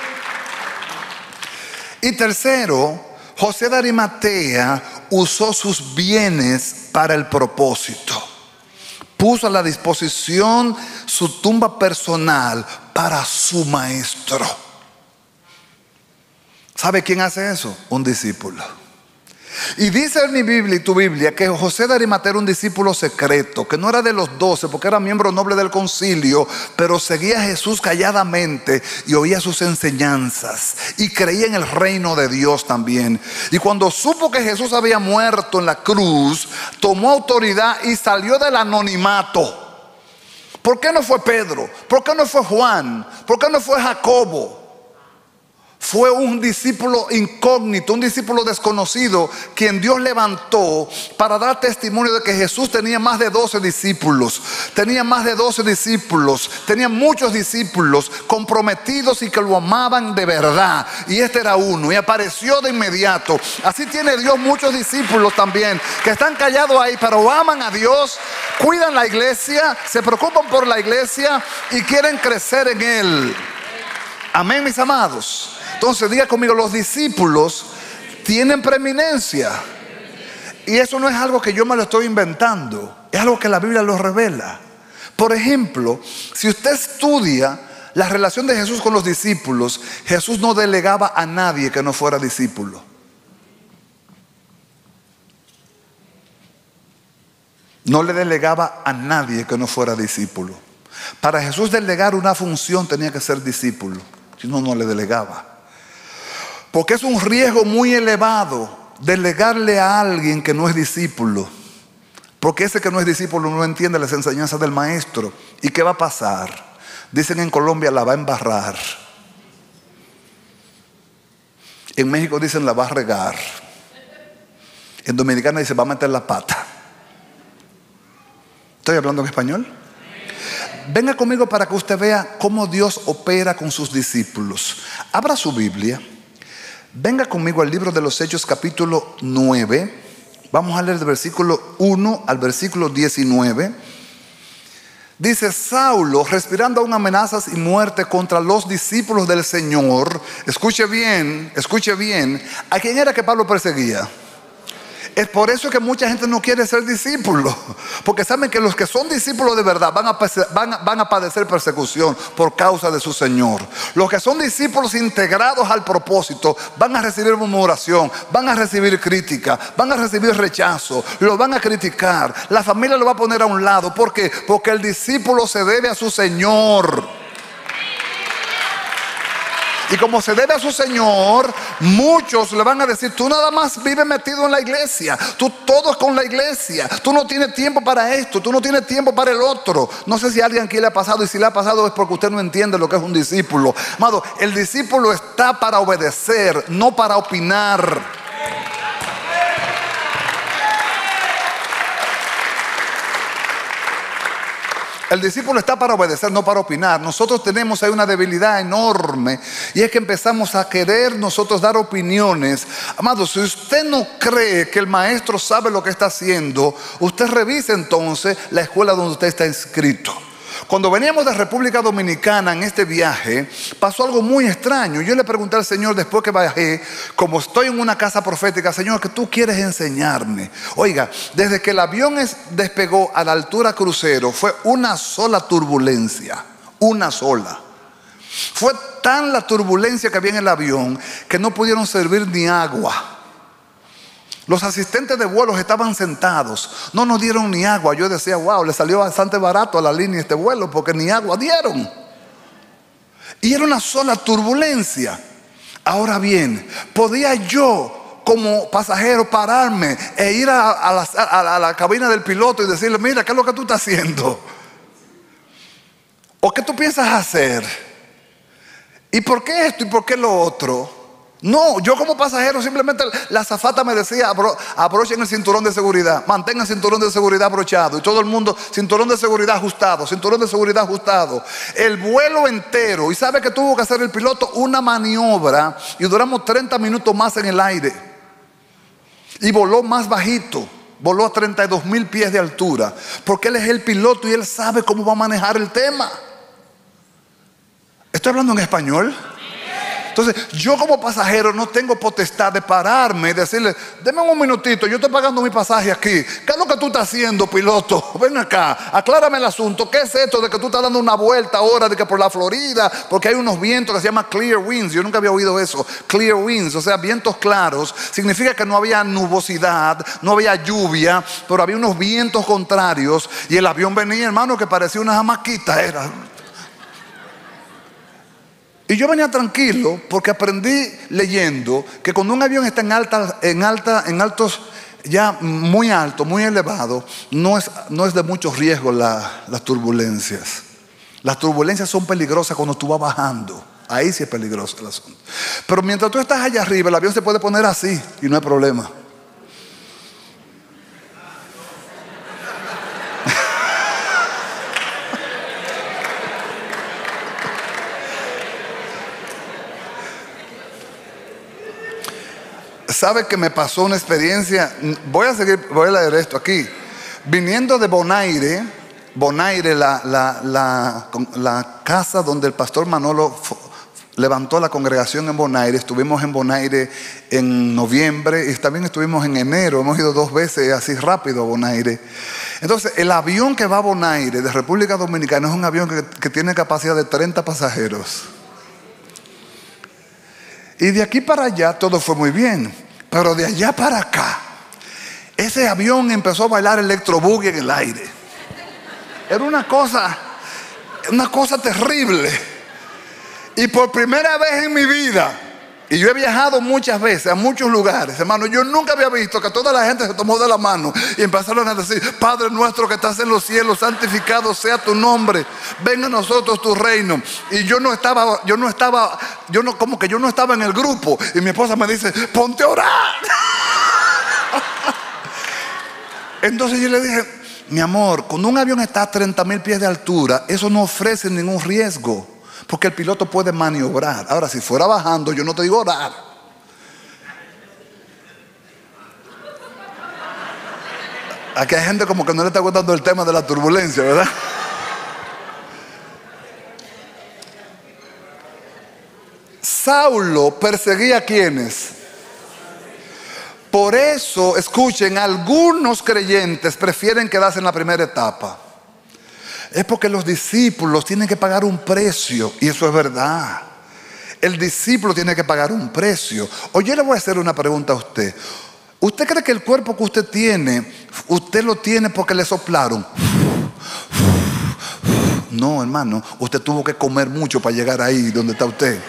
Y tercero, José de Arimatea usó sus bienes para el propósito. Puso a la disposición su tumba personal para su maestro. ¿Sabe quién hace eso? Un discípulo. Y dice en mi Biblia y tu Biblia que José de Arimatea era un discípulo secreto, que no era de los 12 porque era miembro noble del concilio, pero seguía a Jesús calladamente y oía sus enseñanzas y creía en el reino de Dios también. Y cuando supo que Jesús había muerto en la cruz, tomó autoridad y salió del anonimato. ¿Por qué no fue Pedro? ¿Por qué no fue Juan? ¿Por qué no fue Jacobo? Fue un discípulo incógnito, un discípulo desconocido, quien Dios levantó para dar testimonio de que Jesús tenía más de 12 discípulos. Tenía más de 12 discípulos, tenía muchos discípulos comprometidos y que lo amaban de verdad. Y este era uno, y apareció de inmediato. Así tiene Dios muchos discípulos también, que están callados ahí, pero aman a Dios, cuidan la iglesia, se preocupan por la iglesia y quieren crecer en Él. Amén, mis amados. Entonces diga conmigo, los discípulos tienen preeminencia. Y eso no es algo que yo me lo estoy inventando, es algo que la Biblia lo revela. Por ejemplo, si usted estudia la relación de Jesús con los discípulos, Jesús no delegaba a nadie que no fuera discípulo. No le delegaba a nadie que no fuera discípulo. Para Jesús delegar una función tenía que ser discípulo, si no, no le delegaba. Porque es un riesgo muy elevado delegarle a alguien que no es discípulo. Porque ese que no es discípulo no entiende las enseñanzas del maestro. ¿Y qué va a pasar? Dicen en Colombia, la va a embarrar. En México dicen, la va a regar. En Dominicana dicen, va a meter la pata. ¿Estoy hablando en español? Venga conmigo para que usted vea cómo Dios opera con sus discípulos. Abra su Biblia. Venga conmigo al libro de los Hechos, capítulo 9. Vamos a leer del versículo 1 al versículo 19. Dice: Saulo, respirando aún amenazas y muerte contra los discípulos del Señor. Escuche bien, ¿a quién era que Pablo perseguía? Es por eso que mucha gente no quiere ser discípulo, porque saben que los que son discípulos de verdad van a padecer persecución por causa de su Señor. Los que son discípulos integrados al propósito van a recibir murmuración, van a recibir crítica, van a recibir rechazo, lo van a criticar, la familia lo va a poner a un lado. ¿Por qué? Porque el discípulo se debe a su Señor. Y como se debe a su Señor, muchos le van a decir: tú nada más vives metido en la iglesia, tú todo es con la iglesia, tú no tienes tiempo para esto, tú no tienes tiempo para el otro. No sé si a alguien aquí le ha pasado, y si le ha pasado es porque usted no entiende lo que es un discípulo. Amado, el discípulo está para obedecer, no para opinar. El discípulo está para obedecer, no para opinar. Nosotros tenemos ahí una debilidad enorme, y es que empezamos a querer nosotros dar opiniones. Amado, si usted no cree que el maestro sabe lo que está haciendo, usted revise entonces la escuela donde usted está inscrito. Cuando veníamos de República Dominicana en este viaje, pasó algo muy extraño. Yo le pregunté al Señor después que bajé, como estoy en una casa profética: Señor, ¿qué tú quieres enseñarme? Oiga, desde que el avión despegó a la altura crucero, fue una sola turbulencia, una sola. Fue tan la turbulencia que había en el avión que no pudieron servir ni agua. Los asistentes de vuelos estaban sentados, no nos dieron ni agua. Yo decía: wow, le salió bastante barato a la línea este vuelo, porque ni agua dieron. Y era una sola turbulencia. Ahora bien, podía yo como pasajero pararme e ir a la cabina del piloto y decirle: mira, ¿qué es lo que tú estás haciendo? ¿O qué tú piensas hacer? ¿Y por qué esto y por qué lo otro? No, yo como pasajero simplemente, la azafata me decía: abrochen el cinturón de seguridad, mantengan el cinturón de seguridad abrochado. Y todo el mundo: cinturón de seguridad ajustado, cinturón de seguridad ajustado. El vuelo entero. ¿Y sabe que tuvo que hacer el piloto? Una maniobra, y duramos 30 minutos más en el aire. Y voló más bajito, voló a 32,000 pies de altura, porque él es el piloto y él sabe cómo va a manejar el tema. ¿Estoy hablando en español? Entonces yo como pasajero no tengo potestad de pararme y decirle, deme un minutito, yo estoy pagando mi pasaje aquí. ¿Qué es lo que tú estás haciendo, piloto? Ven acá, aclárame el asunto. ¿Qué es esto de que tú estás dando una vuelta ahora de que por la Florida, porque hay unos vientos que se llaman clear winds? Yo nunca había oído eso. Clear winds, o sea, vientos claros, significa que no había nubosidad, no había lluvia, pero había unos vientos contrarios y el avión venía, hermano, que parecía una jamaquita, era. Y yo venía tranquilo porque aprendí leyendo que cuando un avión está en altos, ya muy alto, muy elevado, no es de mucho riesgo las turbulencias. Las turbulencias son peligrosas cuando tú vas bajando. Ahí sí es peligroso el asunto. Pero mientras tú estás allá arriba, el avión se puede poner así y no hay problema. ¿Sabe que me pasó una experiencia? Voy a leer esto aquí. Viniendo de Bonaire, la casa donde el pastor Manolo levantó la congregación en Bonaire. Estuvimos en Bonaire en noviembre y también estuvimos en enero. Hemos ido 2 veces así rápido a Bonaire. Entonces el avión que va a Bonaire de República Dominicana es un avión que tiene capacidad de 30 pasajeros. Y de aquí para allá todo fue muy bien, pero de allá para acá ese avión empezó a bailar electro boogie en el aire. Era una cosa terrible. Y por primera vez en mi vida, y yo he viajado muchas veces a muchos lugares, hermano, yo nunca había visto que toda la gente se tomó de la mano y empezaron a decir, Padre nuestro que estás en los cielos, santificado sea tu nombre, venga a nosotros tu reino. Y yo no estaba en el grupo. Y mi esposa me dice, ponte a orar. Entonces yo le dije, mi amor, cuando un avión está a 30,000 pies de altura, eso no ofrece ningún riesgo, porque el piloto puede maniobrar. Ahora, si fuera bajando, yo no te digo orar. Aquí hay gente como que no le está gustando el tema de la turbulencia, ¿verdad? Saulo perseguía a quienes. Por eso, escuchen, algunos creyentes prefieren quedarse en la primera etapa. Es porque los discípulos tienen que pagar un precio, y eso es verdad. El discípulo tiene que pagar un precio. Oye, le voy a hacer una pregunta a usted. ¿Usted cree que el cuerpo que usted tiene, usted lo tiene porque le soplaron? No, hermano, usted tuvo que comer mucho para llegar ahí donde está usted.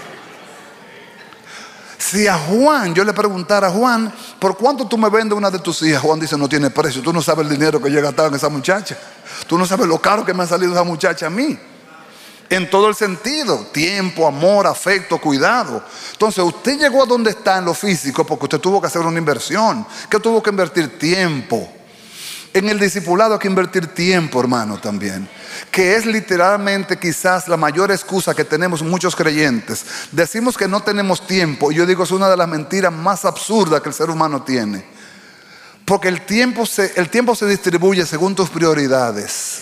Si a Juan, yo le preguntara a Juan, ¿por cuánto tú me vendes una de tus hijas? Juan dice, no tiene precio. Tú no sabes el dinero que yo he gastado en esa muchacha. Tú no sabes lo caro que me ha salido esa muchacha a mí. En todo el sentido, tiempo, amor, afecto, cuidado. Entonces usted llegó a donde está en lo físico porque usted tuvo que hacer una inversión. ¿Qué tuvo que invertir? Tiempo. En el discipulado hay que invertir tiempo, hermano, también. Que es literalmente quizás la mayor excusa que tenemos muchos creyentes. Decimos que no tenemos tiempo. Y yo digo, es una de las mentiras más absurdas que el ser humano tiene. Porque el tiempo se distribuye según tus prioridades.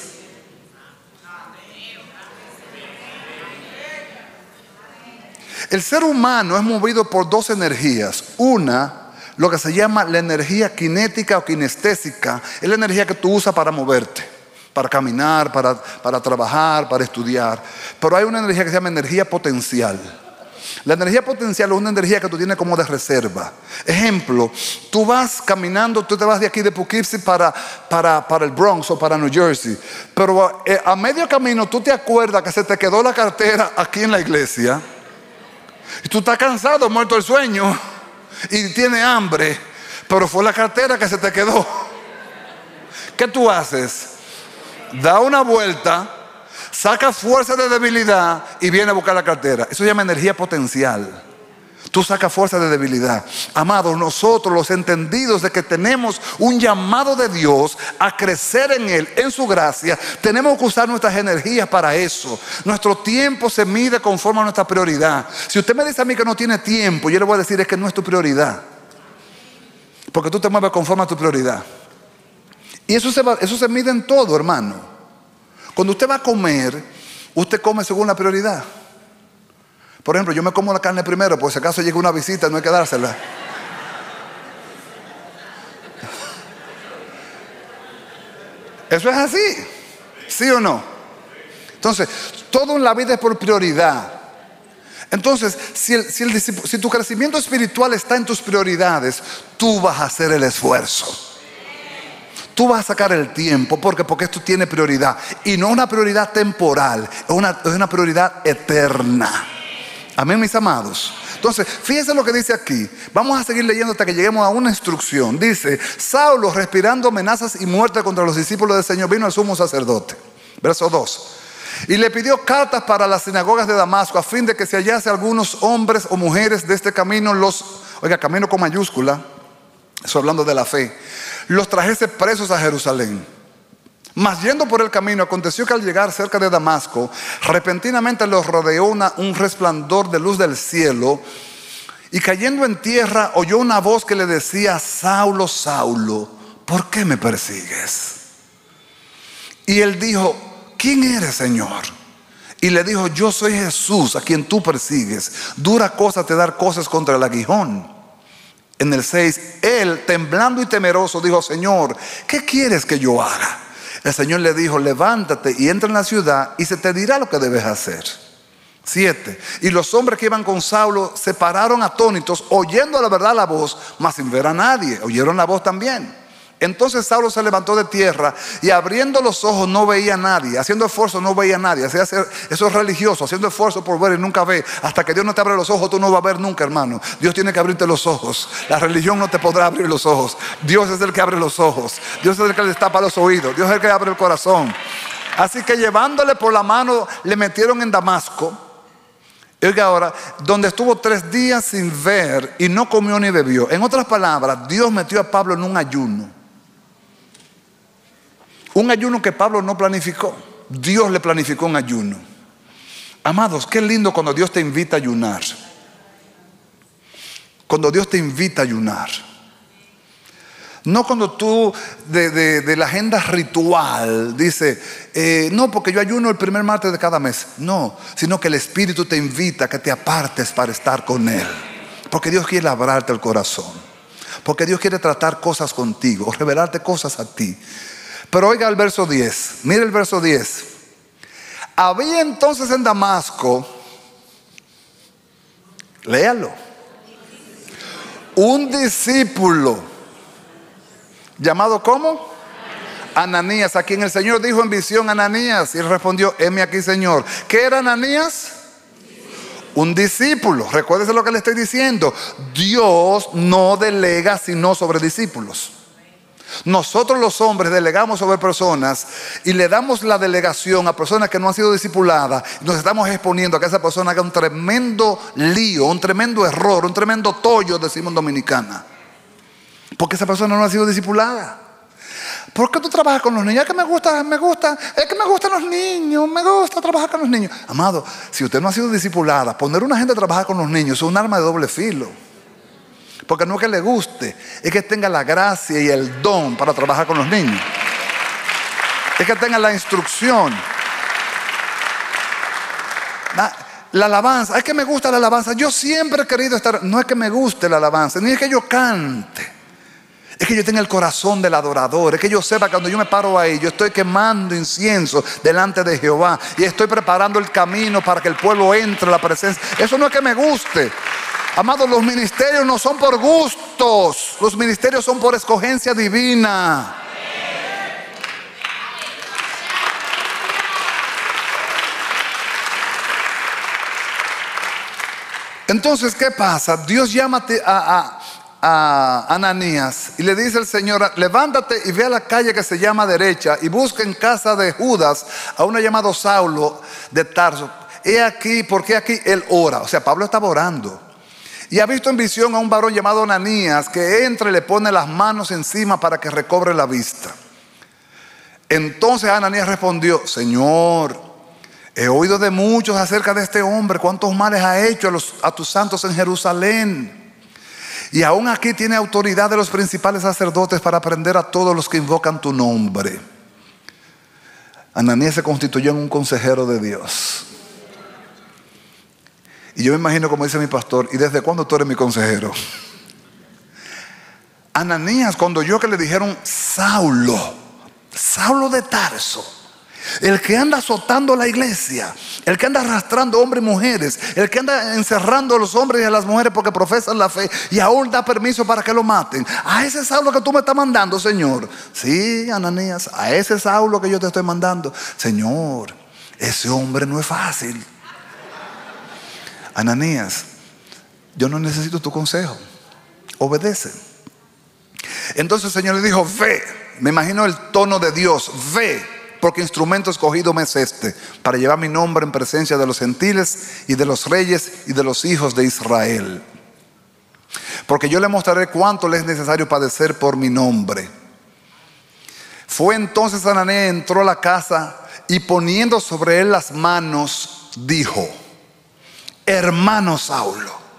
El ser humano es movido por 2 energías. Una, lo que se llama la energía cinética o kinestésica, es la energía que tú usas para moverte, para caminar, para trabajar, para estudiar. Pero hay una energía que se llama energía potencial. La energía potencial es una energía que tú tienes como de reserva. Ejemplo, tú vas caminando, tú te vas de aquí de Poughkeepsie para el Bronx o para New Jersey. Pero a medio camino tú te acuerdas que se te quedó la cartera aquí en la iglesia. Y tú estás cansado, muerto el sueño, y tienes hambre, pero fue la cartera que se te quedó. ¿Qué tú haces? Da una vuelta, saca fuerza de debilidad y viene a buscar la cartera. Eso se llama energía potencial. Tú sacas fuerza de debilidad. Amados, nosotros los entendidos de que tenemos un llamado de Dios a crecer en Él, en su gracia, tenemos que usar nuestras energías para eso. Nuestro tiempo se mide conforme a nuestra prioridad. Si usted me dice a mí que no tiene tiempo, yo le voy a decir es que no es tu prioridad, porque tú te mueves conforme a tu prioridad. Y eso se mide en todo, hermano. Cuando usted va a comer, usted come según la prioridad. Por ejemplo, yo me como la carne primero, por si acaso llega una visita, no hay que dársela. Eso es así, ¿sí o no? Entonces, todo en la vida es por prioridad. Entonces, si tu crecimiento espiritual está en tus prioridades, tú vas a hacer el esfuerzo. Tú vas a sacar el tiempo porque esto tiene prioridad. Y no una prioridad temporal, es una prioridad eterna. Amén, mis amados. Entonces, fíjense lo que dice aquí. Vamos a seguir leyendo hasta que lleguemos a una instrucción. Dice: Saulo, respirando amenazas y muerte contra los discípulos del Señor, vino al sumo sacerdote. Verso 2. Y le pidió cartas para las sinagogas de Damasco, a fin de que se hallase algunos hombres o mujeres de este camino, camino con mayúscula, eso hablando de la fe, los trajese presos a Jerusalén. Mas yendo por el camino, aconteció que al llegar cerca de Damasco, repentinamente los rodeó un resplandor de luz del cielo, y cayendo en tierra oyó una voz que le decía: Saulo, Saulo, ¿por qué me persigues? Y él dijo: ¿quién eres, Señor? Y le dijo: yo soy Jesús, a quien tú persigues. Dura cosa te dar cosas contra el aguijón. En el 6, él, temblando y temeroso, dijo: Señor, ¿qué quieres que yo haga? El Señor le dijo: levántate y entra en la ciudad, y se te dirá lo que debes hacer. 7. Y los hombres que iban con Saulo se pararon atónitos, oyendo la verdad la voz, mas sin ver a nadie. Oyeron la voz también. Entonces Saulo se levantó de tierra y abriendo los ojos no veía a nadie, haciendo esfuerzo no veía a nadie. Eso es religioso, haciendo esfuerzo por ver y nunca ve. Hasta que Dios no te abre los ojos, tú no vas a ver nunca, hermano. Dios tiene que abrirte los ojos. La religión no te podrá abrir los ojos. Dios es el que abre los ojos. Dios es el que le destapa los oídos. Dios es el que abre el corazón. Así que llevándole por la mano, le metieron en Damasco. Oiga ahora, donde estuvo 3 días sin ver y no comió ni bebió. En otras palabras, Dios metió a Pablo en un ayuno. Un ayuno que Pablo no planificó. Dios le planificó un ayuno. Amados, qué lindo cuando Dios te invita a ayunar. Cuando Dios te invita a ayunar. No cuando tú de la agenda ritual dice: no, porque yo ayuno el primer martes de cada mes. No, sino que el Espíritu te invita a que te apartes para estar con Él. Porque Dios quiere hablarte el corazón. Porque Dios quiere tratar cosas contigo, revelarte cosas a ti. Pero oiga el verso 10. Mire el verso 10. Había entonces en Damasco, léalo, un discípulo llamado ¿cómo? Ananías, a quien el Señor dijo en visión: Ananías. Y él respondió: heme aquí, Señor. ¿Qué era Ananías? Un discípulo. Recuérdese lo que le estoy diciendo. Dios no delega sino sobre discípulos. Nosotros los hombres delegamos sobre personas y le damos la delegación a personas que no han sido discipuladas. Nos estamos exponiendo a que esa persona haga un tremendo lío, un tremendo error, un tremendo tollo, decimos en dominicana, porque esa persona no ha sido discipulada. ¿Por qué tú trabajas con los niños? Es que me gustan los niños, me gusta trabajar con los niños. Amado, si usted no ha sido discipulada, poner a una gente a trabajar con los niños es un arma de doble filo. Porque no es que le guste, es que tenga la gracia y el don para trabajar con los niños. Es que tenga la instrucción. La alabanza, es que me gusta la alabanza. Yo siempre he querido estar. No es que me guste la alabanza, ni es que yo cante. Es que yo tenga el corazón del adorador. Es que yo sepa que cuando yo me paro ahí, yo estoy quemando incienso delante de Jehová. Y estoy preparando el camino para que el pueblo entre a la presencia. Eso no es que me guste. Amados, los ministerios no son por gustos. Los ministerios son por escogencia divina. Entonces, ¿qué pasa? Dios llama a Ananías y le dice al Señor: levántate y ve a la calle que se llama derecha y busca en casa de Judas a uno llamado Saulo de Tarso. He aquí, porque aquí él ora. O sea, Pablo estaba orando. Y ha visto en visión a un varón llamado Ananías que entra y le pone las manos encima para que recobre la vista. Entonces Ananías respondió: Señor, he oído de muchos acerca de este hombre, cuántos males ha hecho a tus santos en Jerusalén. Y aún aquí tiene autoridad de los principales sacerdotes para prender a todos los que invocan tu nombre. Ananías se constituyó en un consejero de Dios. Y yo me imagino, como dice mi pastor, ¿y desde cuándo tú eres mi consejero? Ananías, cuando oyó que le dijeron Saulo de Tarso, el que anda azotando la iglesia, el que anda arrastrando hombres y mujeres, el que anda encerrando a los hombres y a las mujeres porque profesan la fe y aún da permiso para que lo maten. A ese Saulo que tú me estás mandando, Señor. Sí, Ananías, a ese Saulo que yo te estoy mandando. Señor, ese hombre no es fácil. Ananías, yo no necesito tu consejo, obedece. Entonces el Señor le dijo, ve. Me imagino el tono de Dios, ve, porque instrumento escogido me es este, para llevar mi nombre en presencia de los gentiles y de los reyes y de los hijos de Israel. Porque yo le mostraré cuánto le es necesario padecer por mi nombre. Fue entonces Ananías, entró a la casa y poniendo sobre él las manos, dijo, hermano Saulo.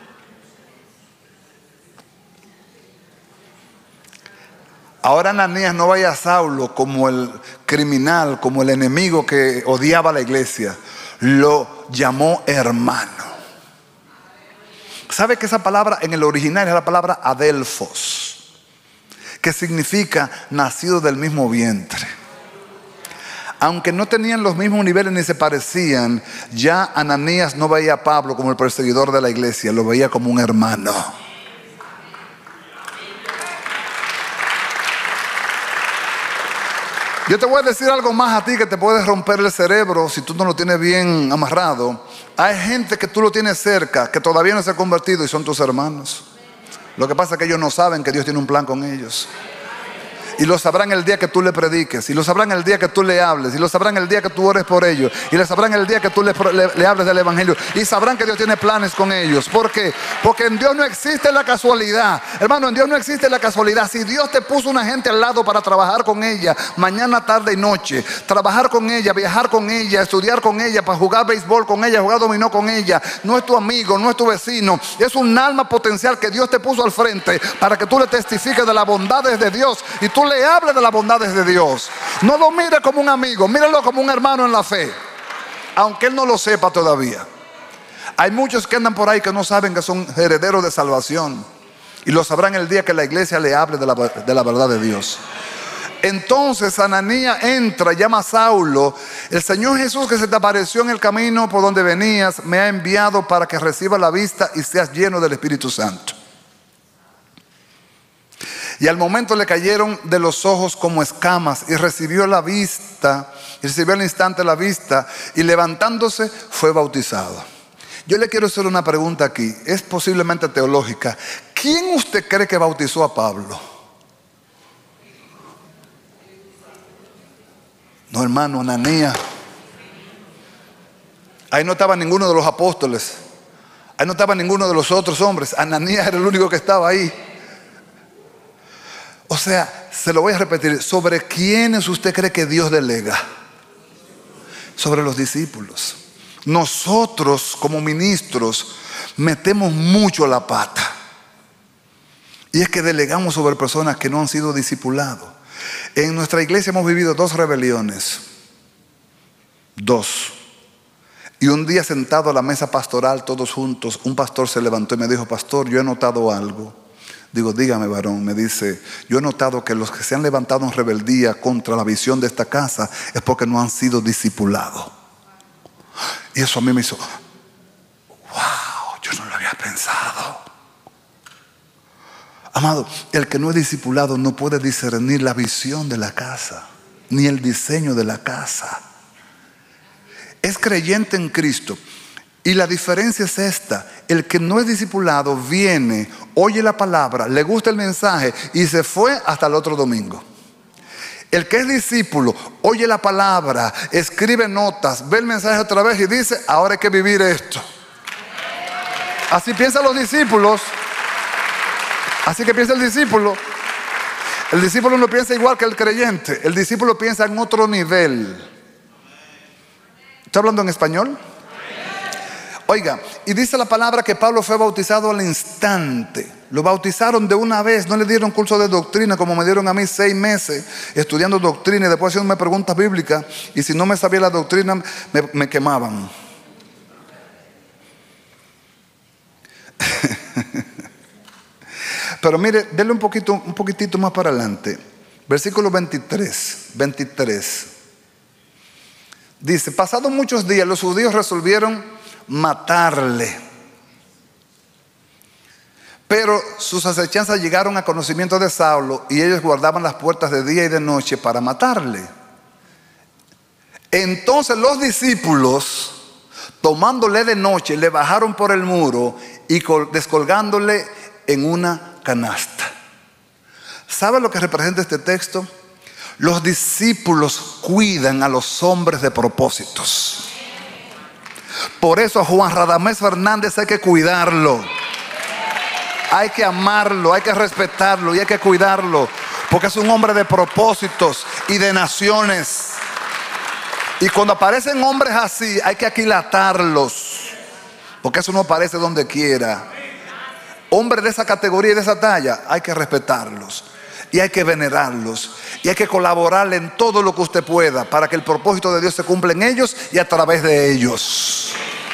Ahora Ananías no vaya a Saulo como el criminal, como el enemigo que odiaba a la iglesia. Lo llamó hermano. ¿Sabe que esa palabra en el original es la palabra adelphos, que significa nacido del mismo vientre? Aunque no tenían los mismos niveles ni se parecían, ya Ananías no veía a Pablo como el perseguidor de la iglesia, lo veía como un hermano. Yo te voy a decir algo más a ti que te puede romper el cerebro si tú no lo tienes bien amarrado. Hay gente que tú lo tienes cerca, que todavía no se ha convertido y son tus hermanos. Lo que pasa es que ellos no saben que Dios tiene un plan con ellos. Y lo sabrán el día que tú le prediques, y lo sabrán el día que tú le hables, y lo sabrán el día que tú ores por ellos, y lo sabrán el día que tú le hables del evangelio, y sabrán que Dios tiene planes con ellos. ¿Por qué? Porque en Dios no existe la casualidad. Hermano, en Dios no existe la casualidad. Si Dios te puso una gente al lado para trabajar con ella mañana, tarde y noche, trabajar con ella, viajar con ella, estudiar con ella, para jugar béisbol con ella, jugar dominó con ella, no es tu amigo, no es tu vecino, es un alma potencial que Dios te puso al frente para que tú le testifiques de las bondades de Dios y tú le hable de las bondades de Dios. No lo mire como un amigo, míralo como un hermano en la fe, aunque él no lo sepa todavía. Hay muchos que andan por ahí que no saben que son herederos de salvación, y lo sabrán el día que la iglesia le hable de la verdad de Dios. Entonces Ananías entra, llama a Saulo. El Señor Jesús, que se te apareció en el camino por donde venías, me ha enviado para que recibas la vista y seas lleno del Espíritu Santo. Y al momento le cayeron de los ojos como escamas y recibió la vista, y recibió al instante la vista, y levantándose fue bautizado. Yo le quiero hacer una pregunta aquí, es posiblemente teológica. ¿Quién usted cree que bautizó a Pablo? No, hermano, Ananías. Ahí no estaba ninguno de los apóstoles, ahí no estaba ninguno de los otros hombres. Ananías era el único que estaba ahí. O sea, se lo voy a repetir, ¿sobre quiénes usted cree que Dios delega? Sobre los discípulos. Nosotros como ministros metemos mucho la pata, y es que delegamos sobre personas que no han sido discipulados. En nuestra iglesia hemos vivido 2 rebeliones. 2. Y un día, sentado a la mesa pastoral todos juntos, un pastor se levantó y me dijo: pastor, yo he notado algo. Digo, dígame, varón. Me dice: yo he notado que los que se han levantado en rebeldía contra la visión de esta casa es porque no han sido discipulados. Y eso a mí me hizo, wow, yo no lo había pensado. Amado, el que no es discipulado no puede discernir la visión de la casa, ni el diseño de la casa. Es creyente en Cristo. Y la diferencia es esta: el que no es discipulado viene, oye la palabra, le gusta el mensaje y se fue hasta el otro domingo. El que es discípulo, oye la palabra, escribe notas, ve el mensaje otra vez y dice: ahora hay que vivir esto. Así piensan los discípulos. Así que piensa el discípulo. El discípulo no piensa igual que el creyente. El discípulo piensa en otro nivel. ¿Estoy hablando en español? Oiga, y dice la palabra que Pablo fue bautizado al instante. Lo bautizaron de una vez, no le dieron curso de doctrina como me dieron a mí 6 meses estudiando doctrina y después haciéndome preguntas bíblicas, y si no me sabía la doctrina me quemaban. Pero mire, denle un poquitito más para adelante. Versículo 23. Dice, pasados muchos días, los judíos resolvieron matarle. Pero sus acechanzas llegaron a conocimiento de Saulo y ellos guardaban las puertas de día y de noche para matarle. Entonces los discípulos, tomándole de noche, le bajaron por el muro y descolgándole en una canasta. ¿Sabe lo que representa este texto? Los discípulos cuidan a los hombres de propósitos. Por eso a Juan Radamés Fernández hay que cuidarlo. Hay que amarlo, hay que respetarlo y hay que cuidarlo. Porque es un hombre de propósitos y de naciones. Y cuando aparecen hombres así, hay que aquilatarlos. Porque eso no aparece donde quiera. Hombres de esa categoría y de esa talla, hay que respetarlos. Y hay que venerarlos. Y hay que colaborarle en todo lo que usted pueda para que el propósito de Dios se cumpla en ellos y a través de ellos.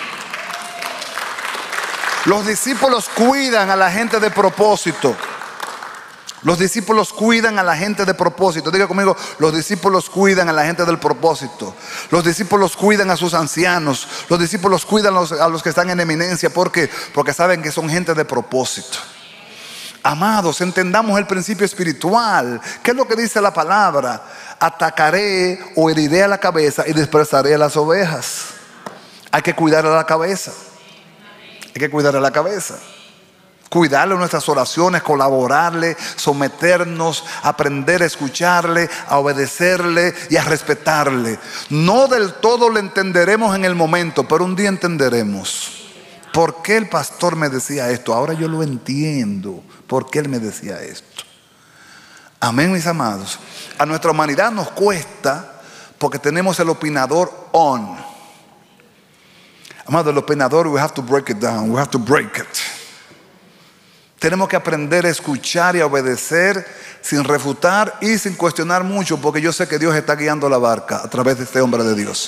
Los discípulos cuidan a la gente de propósito. Los discípulos cuidan a la gente de propósito. Diga conmigo, los discípulos cuidan a la gente del propósito. Los discípulos cuidan a sus ancianos. Los discípulos cuidan a los que están en eminencia. ¿Por qué? Porque saben que son gente de propósito. Amados, entendamos el principio espiritual. ¿Qué es lo que dice la palabra? Atacaré o heriré a la cabeza y dispersaré a las ovejas. Hay que cuidar a la cabeza. Hay que cuidar a la cabeza. Cuidarle en nuestras oraciones, colaborarle, someternos, aprender a escucharle, a obedecerle y a respetarle. No del todo le entenderemos en el momento, pero un día entenderemos. ¿Por qué el pastor me decía esto? Ahora yo lo entiendo. ¿Por qué él me decía esto? Amén, mis amados. A nuestra humanidad nos cuesta porque tenemos el opinador on. Amado, el opinador, we have to break it down. We have to break it. Tenemos que aprender a escuchar y a obedecer sin refutar y sin cuestionar mucho, porque yo sé que Dios está guiando la barca a través de este hombre de Dios.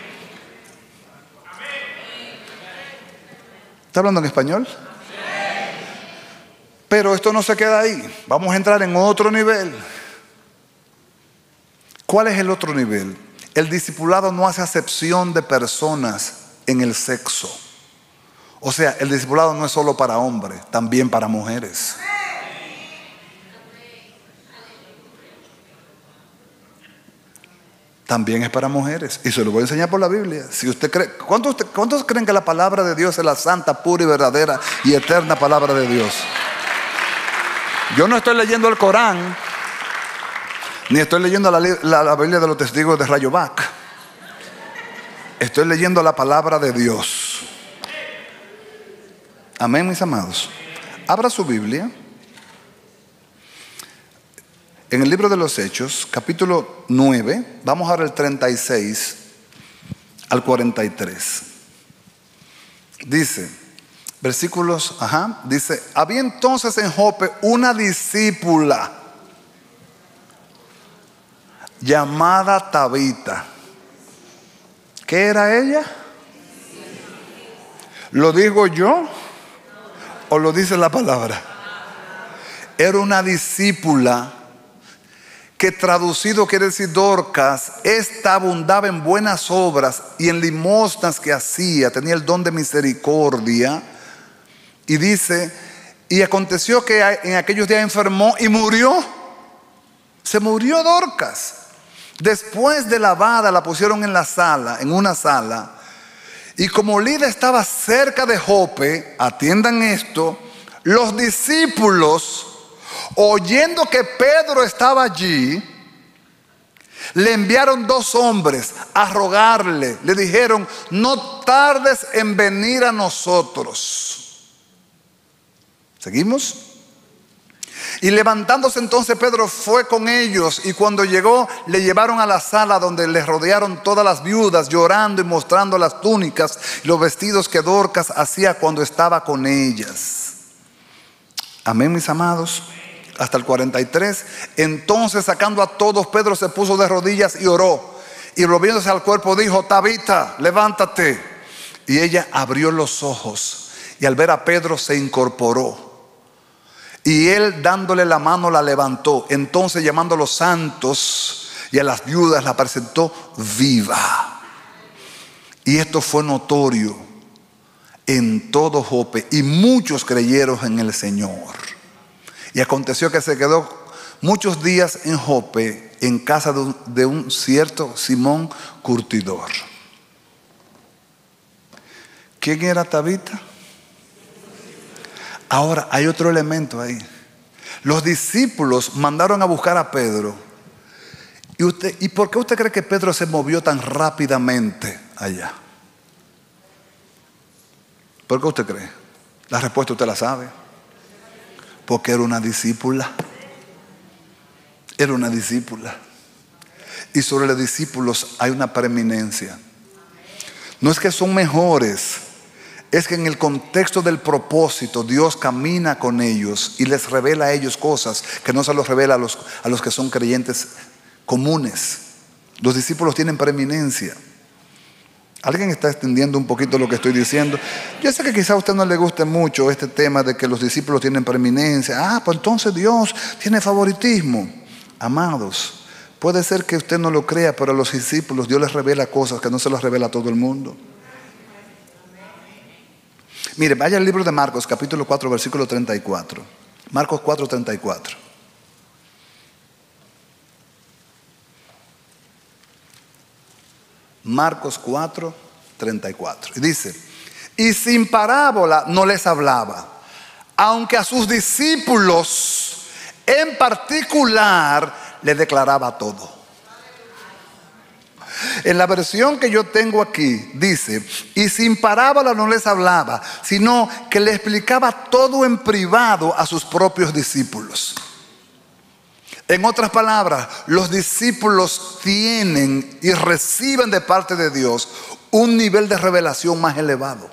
¿Está hablando en español? Pero esto no se queda ahí. Vamos a entrar en otro nivel. ¿Cuál es el otro nivel? El discipulado no hace acepción de personas en el sexo. O sea, el discipulado no es solo para hombres, también para mujeres. También es para mujeres. Y se lo voy a enseñar por la Biblia. Si usted cree, ¿cuántos creen que la palabra de Dios es la santa, pura y verdadera y eterna palabra de Dios? Yo no estoy leyendo el Corán, ni estoy leyendo la Biblia de los testigos de Rayovac. Estoy leyendo la palabra de Dios. Amén, mis amados. Abra su Biblia en el libro de los Hechos, capítulo 9. Vamos a ver el 36 al 43. Dice, versículos, dice: había entonces en Jope una discípula llamada Tabita. ¿Qué era ella? ¿Lo digo yo o lo dice la palabra? Era una discípula que traducido quiere decir Dorcas. Esta abundaba en buenas obras y en limosnas que hacía. Tenía el don de misericordia. Y dice, y aconteció que en aquellos días enfermó y murió. Se murió Dorcas. Después de lavada la pusieron en una sala. Y como Lida estaba cerca de Jope, atiendan esto, los discípulos, oyendo que Pedro estaba allí, le enviaron 2 hombres a rogarle. Le dijeron: no tardes en venir a nosotros. ¿Seguimos? Y levantándose entonces Pedro fue con ellos, y cuando llegó le llevaron a la sala donde le rodearon todas las viudas, llorando y mostrando las túnicas y los vestidos que Dorcas hacía cuando estaba con ellas. Amén, mis amados. Hasta el 43. Entonces, sacando a todos, Pedro se puso de rodillas y oró, y volviéndose al cuerpo dijo: Tabita, levántate. Y ella abrió los ojos, y al ver a Pedro se incorporó. Y él, dándole la mano, la levantó. Entonces, llamando a los santos y a las viudas, la presentó viva. Y esto fue notorio en todo Jope, y muchos creyeron en el Señor. Y aconteció que se quedó muchos días en Jope, en casa de un cierto Simón curtidor. ¿Quién era Tabita? Ahora hay otro elemento ahí. Los discípulos mandaron a buscar a Pedro. ¿Y por qué usted cree que Pedro se movió tan rápidamente allá? ¿Por qué usted cree? La respuesta usted la sabe. Porque era una discípula. Era una discípula. Y sobre los discípulos hay una preeminencia. No es que son mejores, es que en el contexto del propósito Dios camina con ellos y les revela a ellos cosas que no se los revela a los que son creyentes comunes. Los discípulos tienen preeminencia. ¿Alguien está extendiendo un poquito lo que estoy diciendo? Yo sé que quizá a usted no le guste mucho este tema de que los discípulos tienen preeminencia. Pues entonces Dios tiene favoritismo. Amados, puede ser que usted no lo crea, pero a los discípulos Dios les revela cosas que no se las revela a todo el mundo. Mire, vaya al libro de Marcos, capítulo 4, versículo 34. Marcos 4, 34. Marcos 4, 34. Y dice: y sin parábola no les hablaba, aunque a sus discípulos en particular les declaraba todo. En la versión que yo tengo aquí dice: y sin parábola no les hablaba, sino que le explicaba todo en privado a sus propios discípulos. En otras palabras, los discípulos tienen y reciben de parte de Dios un nivel de revelación más elevado,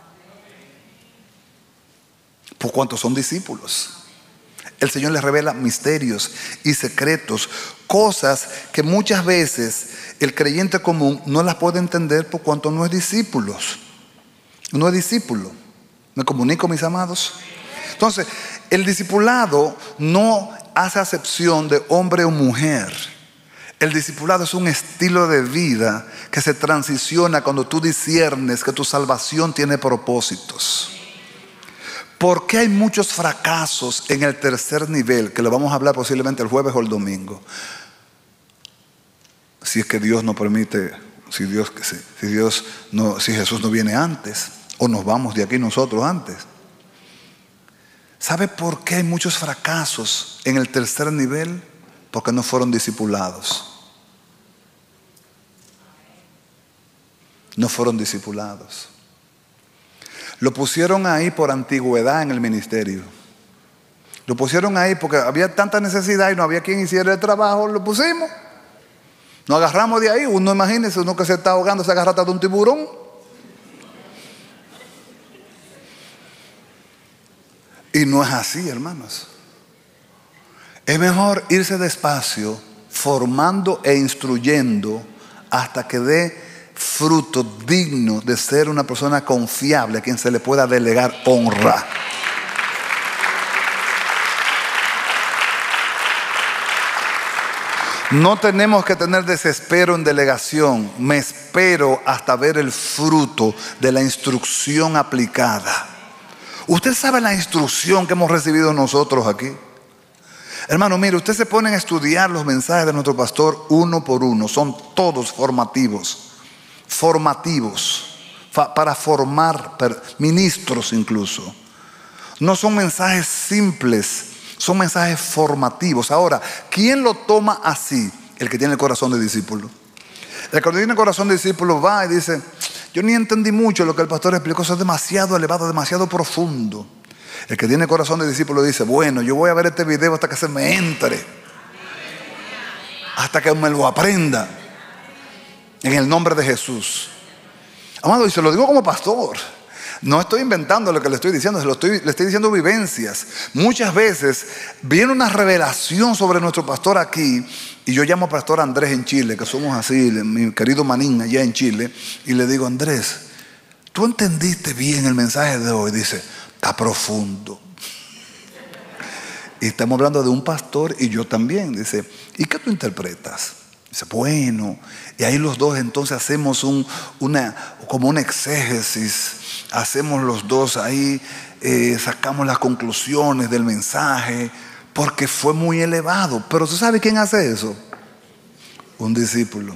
por cuanto son discípulos. El Señor les revela misterios y secretos, cosas que muchas veces el creyente común no las puede entender por cuanto no es discípulo. No es discípulo. ¿Me comunico, mis amados? Entonces, el discipulado no hace acepción de hombre o mujer. El discipulado es un estilo de vida que se transiciona cuando tú disciernes que tu salvación tiene propósitos. ¿Por qué hay muchos fracasos en el tercer nivel? Que lo vamos a hablar posiblemente el jueves o el domingo. Si es que Dios no permite, si Jesús no viene antes, o nos vamos de aquí nosotros antes. ¿Sabe por qué hay muchos fracasos en el tercer nivel? Porque no fueron discipulados. No fueron discipulados. Lo pusieron ahí por antigüedad en el ministerio. Lo pusieron ahí porque había tanta necesidad y no había quien hiciera el trabajo. Lo pusimos. Nos agarramos de ahí. Uno, imagínese, uno que se está ahogando se agarra hasta de un tiburón. Y no es así, hermanos. Es mejor irse despacio, formando e instruyendo hasta que dé fruto digno de ser una persona confiable a quien se le pueda delegar honra. No tenemos que tener desespero en delegación. Me espero hasta ver el fruto de la instrucción aplicada. Usted sabe la instrucción que hemos recibido nosotros aquí. Hermano, mire, usted se pone a estudiar los mensajes de nuestro pastor uno por uno. Son todos formativos. Para formar ministros incluso. No son mensajes simples, son mensajes formativos. Ahora, ¿quién lo toma así? El que tiene el corazón de discípulo. El que tiene el corazón de discípulo va y dice: yo ni entendí mucho lo que el pastor explicó, eso es demasiado elevado, demasiado profundo. El que tiene corazón de discípulo dice: bueno, yo voy a ver este video hasta que se me entre, hasta que me lo aprenda, en el nombre de Jesús. Amado, y se lo digo como pastor. No estoy inventando lo que le estoy diciendo, le estoy diciendo vivencias. Muchas veces viene una revelación sobre nuestro pastor aquí, y yo llamo a pastor Andrés en Chile, que somos así, mi querido Manín allá en Chile, y le digo: Andrés, tú entendiste bien el mensaje de hoy. Dice, está profundo. Y estamos hablando de un pastor y yo también. Dice, ¿y qué tú interpretas? Dice, bueno. Y ahí los dos entonces hacemos como un exégesis. Hacemos los dos ahí, sacamos las conclusiones del mensaje, porque fue muy elevado. Pero ¿tú sabes quién hace eso? Un discípulo.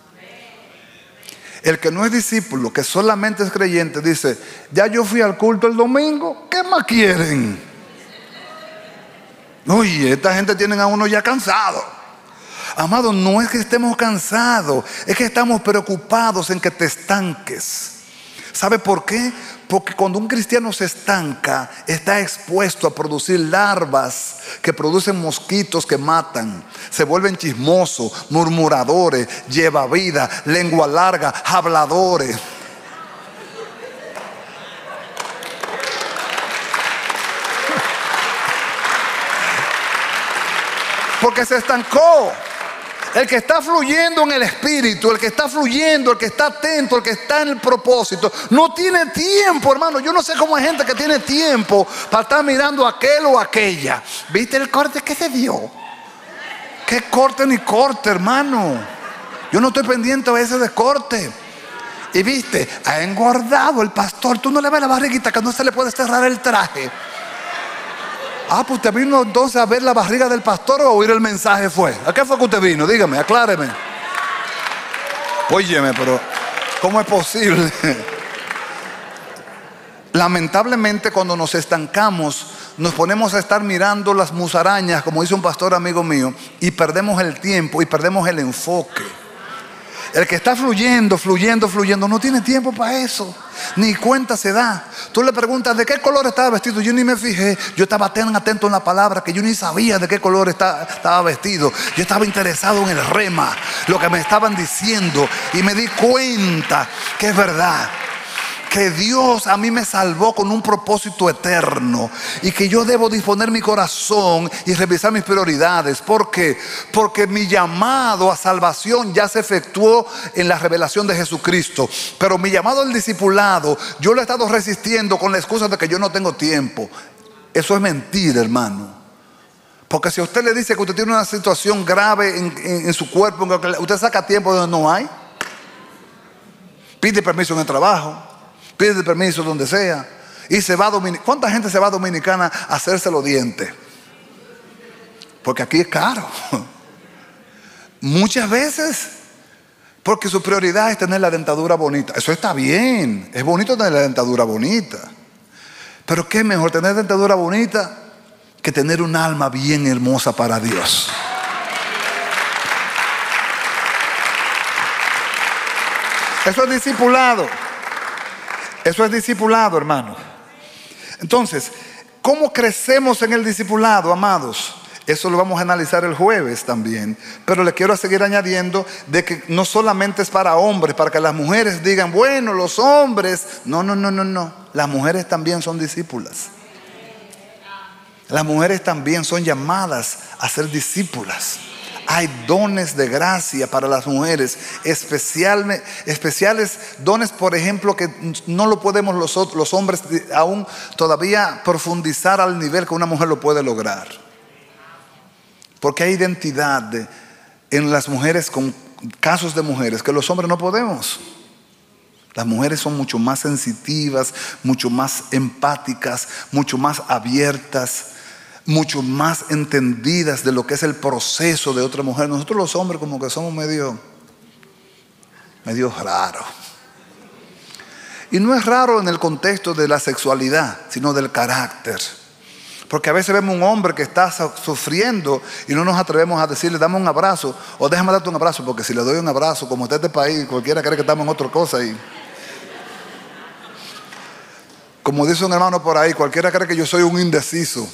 El que no es discípulo, que solamente es creyente, dice, ya yo fui al culto el domingo, ¿qué más quieren? Oye, esta gente tiene a uno ya cansado. Amado, no es que estemos cansados, es que estamos preocupados en que te estanques. ¿Sabe por qué? Porque cuando un cristiano se estanca, está expuesto a producir larvas que producen mosquitos que matan. Se vuelven chismosos, murmuradores, llevavidas, lengua larga, habladores. Porque se estancó. El que está fluyendo en el Espíritu, el que está fluyendo, el que está atento, el que está en el propósito, no tiene tiempo, hermano. Yo no sé cómo hay gente que tiene tiempo para estar mirando a aquel o aquella. ¿Viste el corte que se dio? ¿Qué corte ni corte, hermano? Yo no estoy pendiente a veces de corte. Y viste, ha engordado el pastor. Tú no le ves la barriguita que no se le puede cerrar el traje. Ah, pues usted vino entonces a ver la barriga del pastor o a oír el mensaje fue. ¿A qué fue que usted vino? Dígame, acláreme. Óyeme, pero ¿cómo es posible? Lamentablemente cuando nos estancamos, nos ponemos a estar mirando las musarañas, como dice un pastor amigo mío, y perdemos el tiempo y perdemos el enfoque. El que está fluyendo, no tiene tiempo para eso. Ni cuenta se da. Tú le preguntas de qué color estaba vestido. Yo ni me fijé. Yo estaba tan atento en la palabra que yo ni sabía de qué color estaba vestido. Yo estaba interesado en el rema, lo que me estaban diciendo. Y me di cuenta que es verdad. Que Dios a mí me salvó con un propósito eterno y que yo debo disponer mi corazón y revisar mis prioridades. ¿Por qué? Porque mi llamado a salvación ya se efectuó en la revelación de Jesucristo. Pero mi llamado al discipulado, yo lo he estado resistiendo con la excusa de que yo no tengo tiempo. Eso es mentira, hermano. Porque si a usted le dice que usted tiene una situación grave en su cuerpo, usted saca tiempo de donde no hay. Pide permiso en el trabajo. Pide permiso donde sea. Y se va a Dominicana. ¿Cuánta gente se va a Dominicana a hacerse los dientes? Porque aquí es caro. Muchas veces porque su prioridad es tener la dentadura bonita. Eso está bien. Es bonito tener la dentadura bonita. Pero ¿qué es mejor tener dentadura bonita que tener un alma bien hermosa para Dios? Eso es discipulado. Eso es discipulado, hermano. Entonces, ¿cómo crecemos en el discipulado, amados? Eso lo vamos a analizar el jueves también. Pero le quiero seguir añadiendo de que no solamente es para hombres, para que las mujeres digan, bueno, los hombres. No. Las mujeres también son discípulas. Las mujeres también son llamadas a ser discípulas. Hay dones de gracia para las mujeres, especiales dones, por ejemplo, que no lo podemos los hombres aún todavía profundizar al nivel que una mujer lo puede lograr. Porque hay identidad en las mujeres, con casos de mujeres que los hombres no podemos. Las mujeres son mucho más sensitivas, mucho más empáticas, mucho más abiertas, mucho más entendidas de lo que es el proceso de otra mujer. Nosotros los hombres como que somos medio raros. Y no es raro en el contexto de la sexualidad, sino del carácter. Porque a veces vemos un hombre que está sufriendo y no nos atrevemos a decirle, dame un abrazo o déjame darte un abrazo, porque si le doy un abrazo, como está este país, cualquiera cree que estamos en otra cosa. Y como dice un hermano por ahí, cualquiera cree que yo soy un indeciso.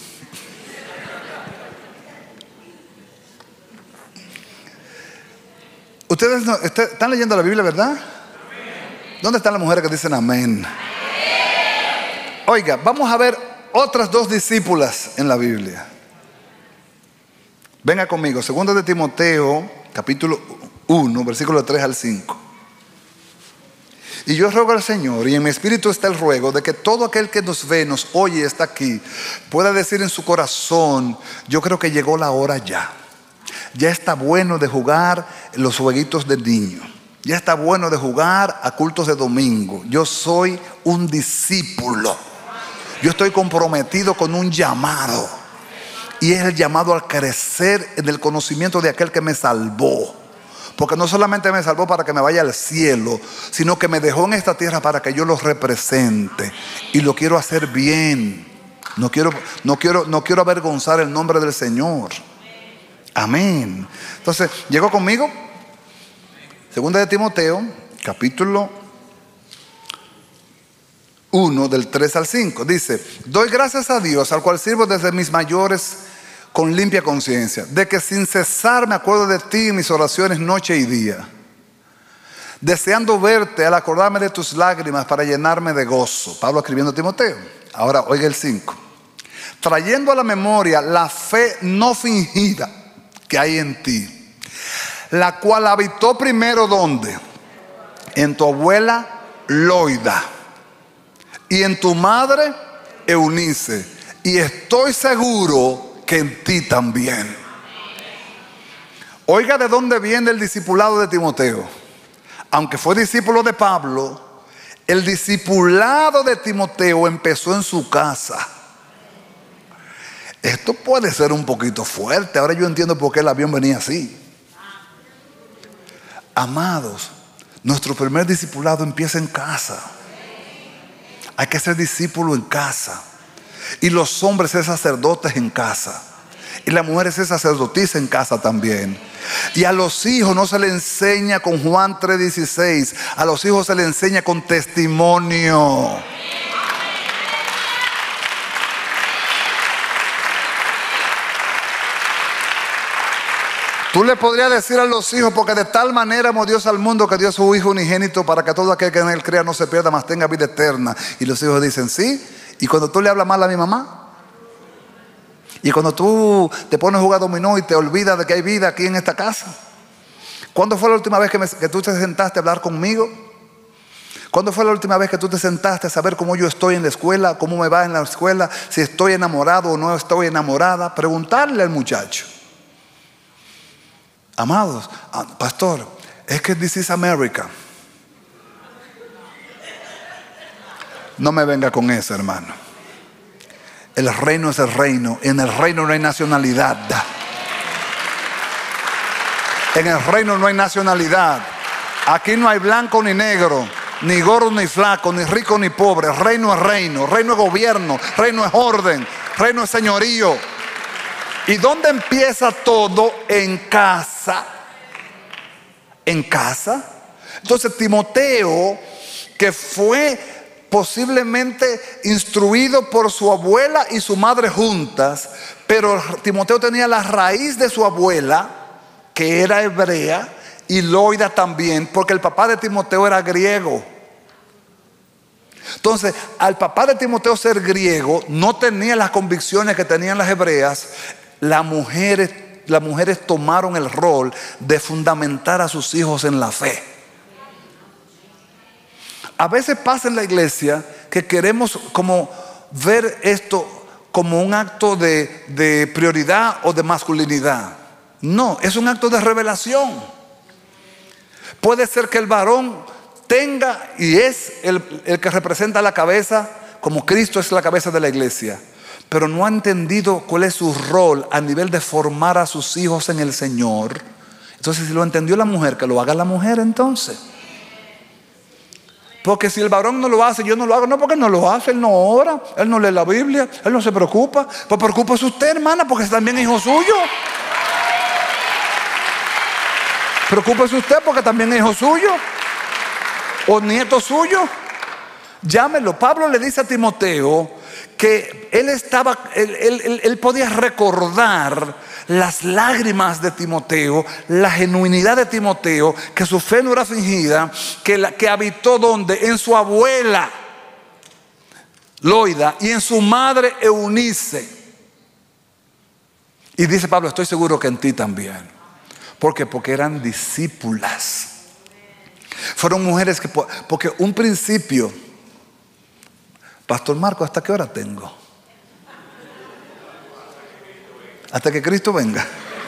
Ustedes están leyendo la Biblia, ¿verdad? ¿Dónde están las mujeres que dicen amén? Oiga, vamos a ver otras dos discípulas en la Biblia. Venga conmigo, 2 de Timoteo, capítulo 1, versículo 3 al 5. Y yo ruego al Señor, y en mi espíritu está el ruego, de que todo aquel que nos ve, nos oye y está aquí, pueda decir en su corazón: yo creo que llegó la hora ya. Ya está bueno de jugar los jueguitos de niño. Ya está bueno de jugar a cultos de domingo. Yo soy un discípulo. Yo estoy comprometido con un llamado. Y es el llamado al crecer en el conocimiento de aquel que me salvó. Porque no solamente me salvó para que me vaya al cielo, sino que me dejó en esta tierra para que yo lo represente. Y lo quiero hacer bien. No quiero avergonzar el nombre del Señor. Amén. Entonces, ¿llegó conmigo? Segunda de Timoteo, capítulo 1, del 3 al 5. Dice: doy gracias a Dios, al cual sirvo desde mis mayores con limpia conciencia, de que sin cesar me acuerdo de ti en mis oraciones noche y día, deseando verte al acordarme de tus lágrimas para llenarme de gozo. Pablo escribiendo a Timoteo. Ahora oiga el 5. Trayendo a la memoria la fe no fingida que hay en ti, la cual habitó primero ¿dónde? En tu abuela Loida y en tu madre Eunice, y estoy seguro que en ti también. Oiga de dónde viene el discipulado de Timoteo. Aunque fue discípulo de Pablo, el discipulado de Timoteo empezó en su casa. Esto puede ser un poquito fuerte. Ahora yo entiendo por qué el avión venía así. Amados, nuestro primer discipulado empieza en casa. Hay que ser discípulo en casa. Y los hombres ser sacerdotes en casa. Y las mujeres ser sacerdotisas en casa también. Y a los hijos no se les enseña con Juan 3:16. A los hijos se les enseña con testimonio. Tú le podrías decir a los hijos: porque de tal manera amó Dios al mundo que dio a su Hijo unigénito para que todo aquel que en él crea no se pierda, mas tenga vida eterna. Y los hijos dicen: sí. Y cuando tú le hablas mal a mi mamá, y cuando tú te pones a jugar dominó y te olvidas de que hay vida aquí en esta casa. ¿Cuándo fue la última vez que tú te sentaste a hablar conmigo? ¿Cuándo fue la última vez que tú te sentaste a saber cómo yo estoy en la escuela, cómo me va en la escuela, si estoy enamorado o no estoy enamorada? Preguntarle al muchacho. Amados, pastor, es que this is America. No me venga con eso, hermano. El reino es el reino. En el reino no hay nacionalidad. En el reino no hay nacionalidad. Aquí no hay blanco ni negro, ni gordo ni flaco, ni rico ni pobre. Reino es reino. Reino es gobierno. Reino es orden. Reino es señorío. ¿Y dónde empieza todo? En casa. En casa. Entonces Timoteo, que fue posiblemente instruido por su abuela y su madre juntas, pero Timoteo tenía la raíz de su abuela, que era hebrea, y Loida también, porque el papá de Timoteo era griego. Entonces, al papá de Timoteo ser griego, no tenía las convicciones que tenían las hebreas. Las mujeres tomaron el rol de fundamentar a sus hijos en la fe. A veces pasa en la iglesia que queremos como ver esto como un acto de prioridad o de masculinidad. No, es un acto de revelación. Puede ser que el varón tenga y es el que representa la cabeza, como Cristo es la cabeza de la iglesia, pero no ha entendido cuál es su rol a nivel de formar a sus hijos en el Señor. Entonces, si lo entendió la mujer, que lo haga la mujer entonces. Porque si el varón no lo hace, yo no lo hago. No, porque no lo hace, él no ora, él no lee la Biblia, él no se preocupa. Pues preocúpese usted, hermana, porque es también hijo suyo. Preocúpese usted porque también es hijo suyo o nieto suyo. Llámelo. Pablo le dice a Timoteo que él podía recordar las lágrimas de Timoteo, la genuinidad de Timoteo, que su fe no era fingida, que habitó donde, en su abuela Loida y en su madre Eunice. Y dice Pablo: estoy seguro que en ti también. ¿Por qué? Porque eran discípulas. Fueron mujeres que, porque un principio, Pastor Marco, ¿hasta qué hora tengo? Hasta que Cristo venga.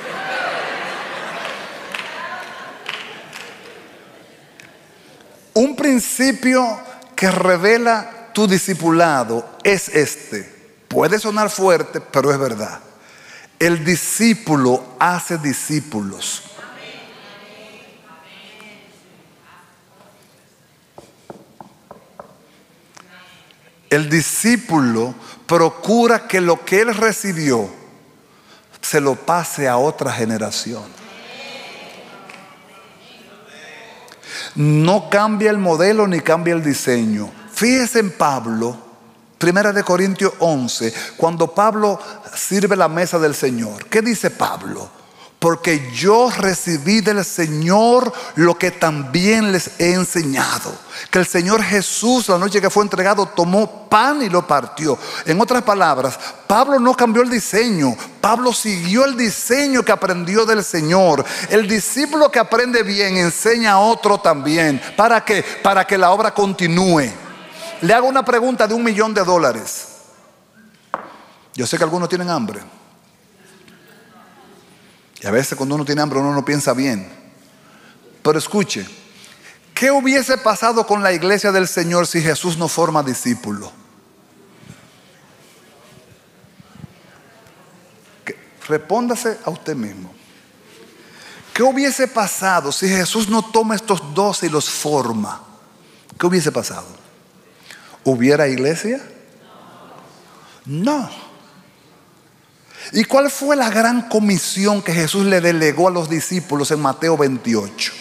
Un principio que revela tu discipulado es este. Puede sonar fuerte, pero es verdad. El discípulo hace discípulos. El discípulo procura que lo que él recibió se lo pase a otra generación. No cambia el modelo ni cambia el diseño. Fíjese en Pablo, 1 Corintios 11, cuando Pablo sirve la mesa del Señor. ¿Qué dice Pablo? Porque yo recibí del Señor lo que también les he enseñado. Que el Señor Jesús, la noche que fue entregado, tomó pan y lo partió. En otras palabras, Pablo no cambió el diseño. Pablo siguió el diseño que aprendió del Señor. El discípulo que aprende bien enseña a otro también. ¿Para qué? Para que la obra continúe. Le hago una pregunta de $1.000.000. Yo sé que algunos tienen hambre. Y a veces cuando uno tiene hambre uno no piensa bien. Pero escuche, ¿qué hubiese pasado con la iglesia del Señor si Jesús no forma discípulos? Respóndase a usted mismo. ¿Qué hubiese pasado si Jesús no toma estos 12 y los forma? ¿Qué hubiese pasado? ¿Hubiera iglesia? No. ¿Y cuál fue la gran comisión que Jesús le delegó a los discípulos en Mateo 28?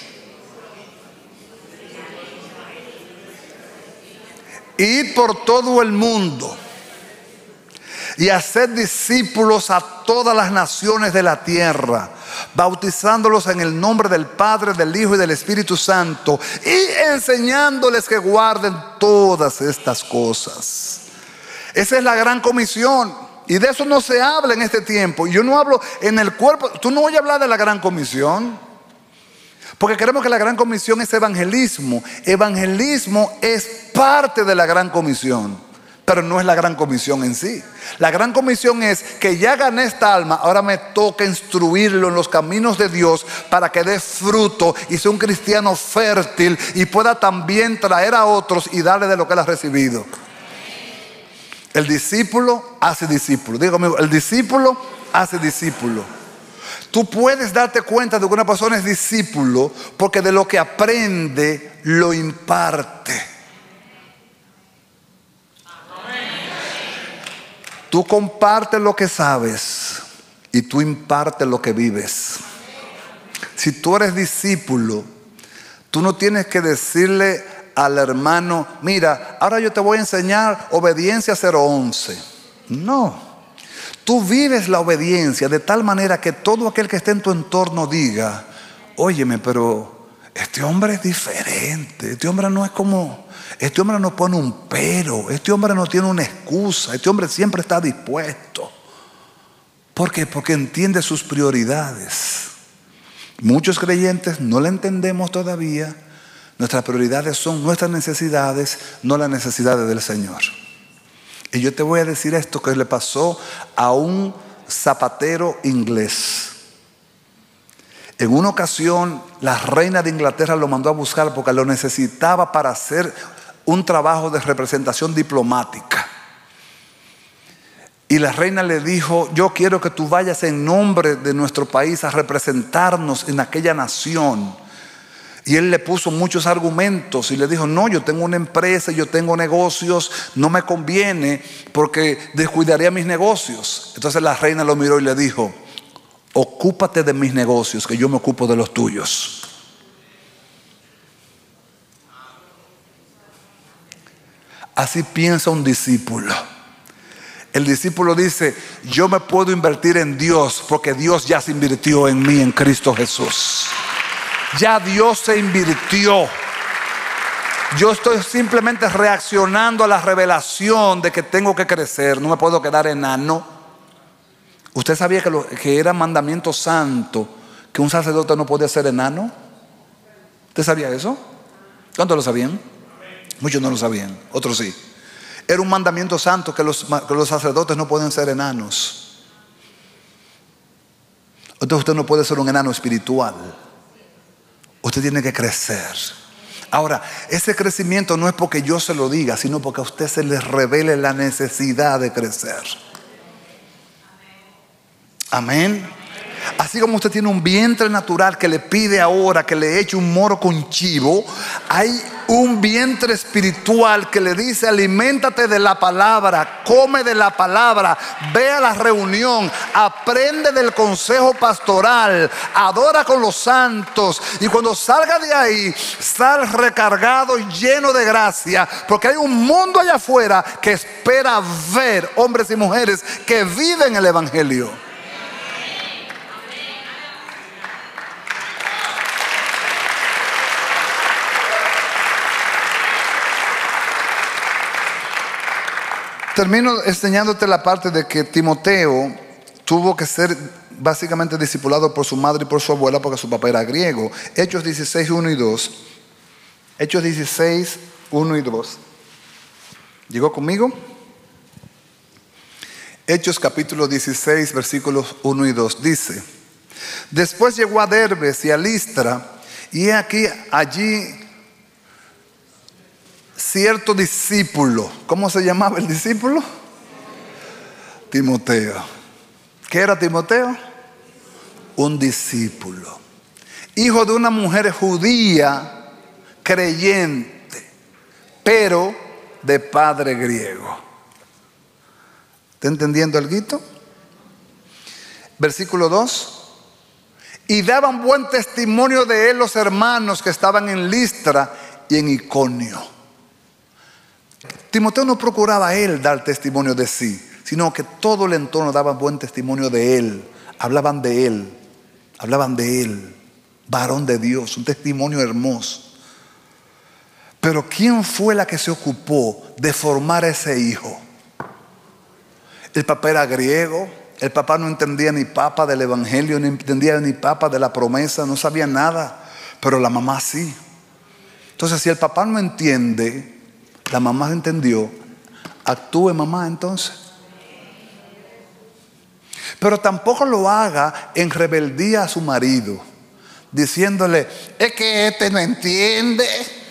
Ir por todo el mundo y hacer discípulos a todas las naciones de la tierra, bautizándolos en el nombre del Padre, del Hijo y del Espíritu Santo, y enseñándoles que guarden todas estas cosas. Esa es la gran comisión. Y de eso no se habla en este tiempo. Yo no hablo en el cuerpo. Tú no oyes hablar de la gran comisión, porque creemos que la gran comisión es evangelismo. Evangelismo es parte de la gran comisión, pero no es la gran comisión en sí. La gran comisión es que ya gané esta alma, ahora me toca instruirlo en los caminos de Dios para que dé fruto y sea un cristiano fértil y pueda también traer a otros y darle de lo que él ha recibido. El discípulo hace discípulo. Digo conmigo, el discípulo hace discípulo. Tú puedes darte cuenta de que una persona es discípulo porque de lo que aprende lo imparte. Tú compartes lo que sabes y tú impartes lo que vives. Si tú eres discípulo, tú no tienes que decirle al hermano, mira, ahora yo te voy a enseñar obediencia 011. No, tú vives la obediencia de tal manera que todo aquel que esté en tu entorno diga, óyeme, pero este hombre es diferente, este hombre no es como, este hombre no pone un pero, este hombre no tiene una excusa, este hombre siempre está dispuesto. ¿Por qué? Porque entiende sus prioridades. Muchos creyentes no la entendemos todavía. Nuestras prioridades son nuestras necesidades, no las necesidades del Señor. Y yo te voy a decir esto que le pasó a un zapatero inglés. En una ocasión, la reina de Inglaterra lo mandó a buscar porque lo necesitaba para hacer un trabajo de representación diplomática. Y la reina le dijo, yo quiero que tú vayas en nombre de nuestro país a representarnos en aquella nación. Y él le puso muchos argumentos y le dijo, no, yo tengo una empresa, yo tengo negocios, no me conviene porque descuidaría mis negocios. Entonces la reina lo miró y le dijo, ocúpate de mis negocios, que yo me ocupo de los tuyos. Así piensa un discípulo. El discípulo dice, yo me puedo invertir en Dios porque Dios ya se invirtió en mí en Cristo Jesús. Ya Dios se invirtió. Yo estoy simplemente reaccionando a la revelación de que tengo que crecer. No me puedo quedar enano. ¿Usted sabía que era mandamiento santo que un sacerdote no podía ser enano? ¿Usted sabía eso? ¿Cuántos lo sabían? Muchos no lo sabían, otros sí. Era un mandamiento santo que los sacerdotes no pueden ser enanos. Entonces usted no puede ser un enano espiritual. Usted tiene que crecer. Ahora, ese crecimiento no es porque yo se lo diga, sino porque a usted se le revele la necesidad de crecer. Amén. Así como usted tiene un vientre natural que le pide ahora que le eche un moro con chivo, hay un vientre espiritual que le dice: aliméntate de la palabra, come de la palabra, ve a la reunión, aprende del consejo pastoral, adora con los santos, y cuando salga de ahí, sal recargado y lleno de gracia, porque hay un mundo allá afuera que espera ver hombres y mujeres que viven el evangelio. Termino enseñándote la parte de que Timoteo tuvo que ser básicamente discipulado por su madre y por su abuela, porque su papá era griego. Hechos 16, 1 y 2. Hechos 16, 1 y 2. ¿Llegó conmigo? Hechos capítulo 16, versículos 1 y 2. Dice: después llegó a Derbes y a Listra, y he aquí allí cierto discípulo. ¿Cómo se llamaba el discípulo? Timoteo. ¿Qué era Timoteo? Un discípulo, hijo de una mujer judía creyente, pero de padre griego. ¿Está entendiendo algo? Versículo 2. Y daban buen testimonio de él los hermanos que estaban en Listra y en Iconio. Timoteo no procuraba él dar testimonio de sí, sino que todo el entorno daba buen testimonio de él. Hablaban de él, varón de Dios, un testimonio hermoso. Pero ¿quién fue la que se ocupó de formar a ese hijo? El papá era griego, el papá no entendía ni papa del evangelio, no entendía ni papa de la promesa, no sabía nada, pero la mamá sí. Entonces, si el papá no entiende, la mamá entendió, actúe mamá entonces. Pero tampoco lo haga en rebeldía a su marido, diciéndole: es que este no entiende.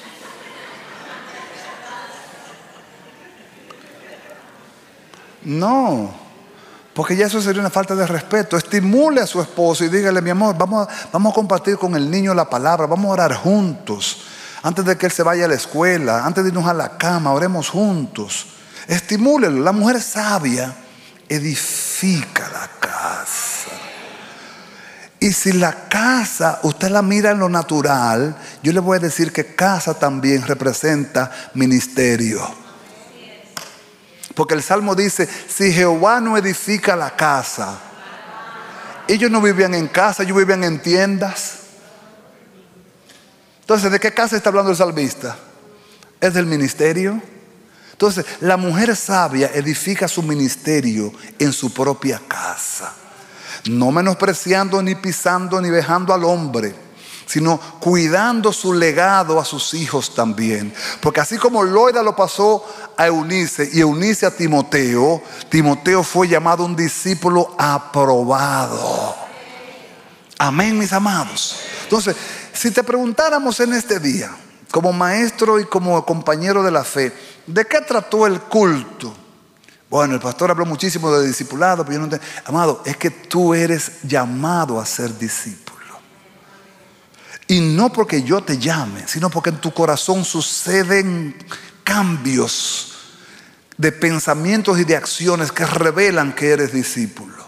No, porque ya eso sería una falta de respeto. Estimule a su esposo y dígale: mi amor, vamos a compartir con el niño la palabra, vamos a orar juntos. Antes de que él se vaya a la escuela, antes de irnos a la cama, oremos juntos. Estimúlelo. La mujer sabia edifica la casa. Y si la casa usted la mira en lo natural, yo le voy a decir que casa también representa ministerio. Porque el Salmo dice: si Jehová no edifica la casa. Ellos no vivían en casa, ellos vivían en tiendas. Entonces, ¿de qué casa está hablando el salmista? ¿Es del ministerio? Entonces, la mujer sabia edifica su ministerio en su propia casa, no menospreciando, ni pisando, ni vejando al hombre, sino cuidando su legado a sus hijos también. Porque así como Loida lo pasó a Eunice y Eunice a Timoteo, Timoteo fue llamado un discípulo aprobado. Amén, mis amados. Entonces, si te preguntáramos en este día, como maestro y como compañero de la fe, ¿de qué trató el culto? Bueno, el pastor habló muchísimo de discipulado, pero yo no entiendo. Amado, es que tú eres llamado a ser discípulo. Y no porque yo te llame, sino porque en tu corazón suceden cambios de pensamientos y de acciones que revelan que eres discípulo.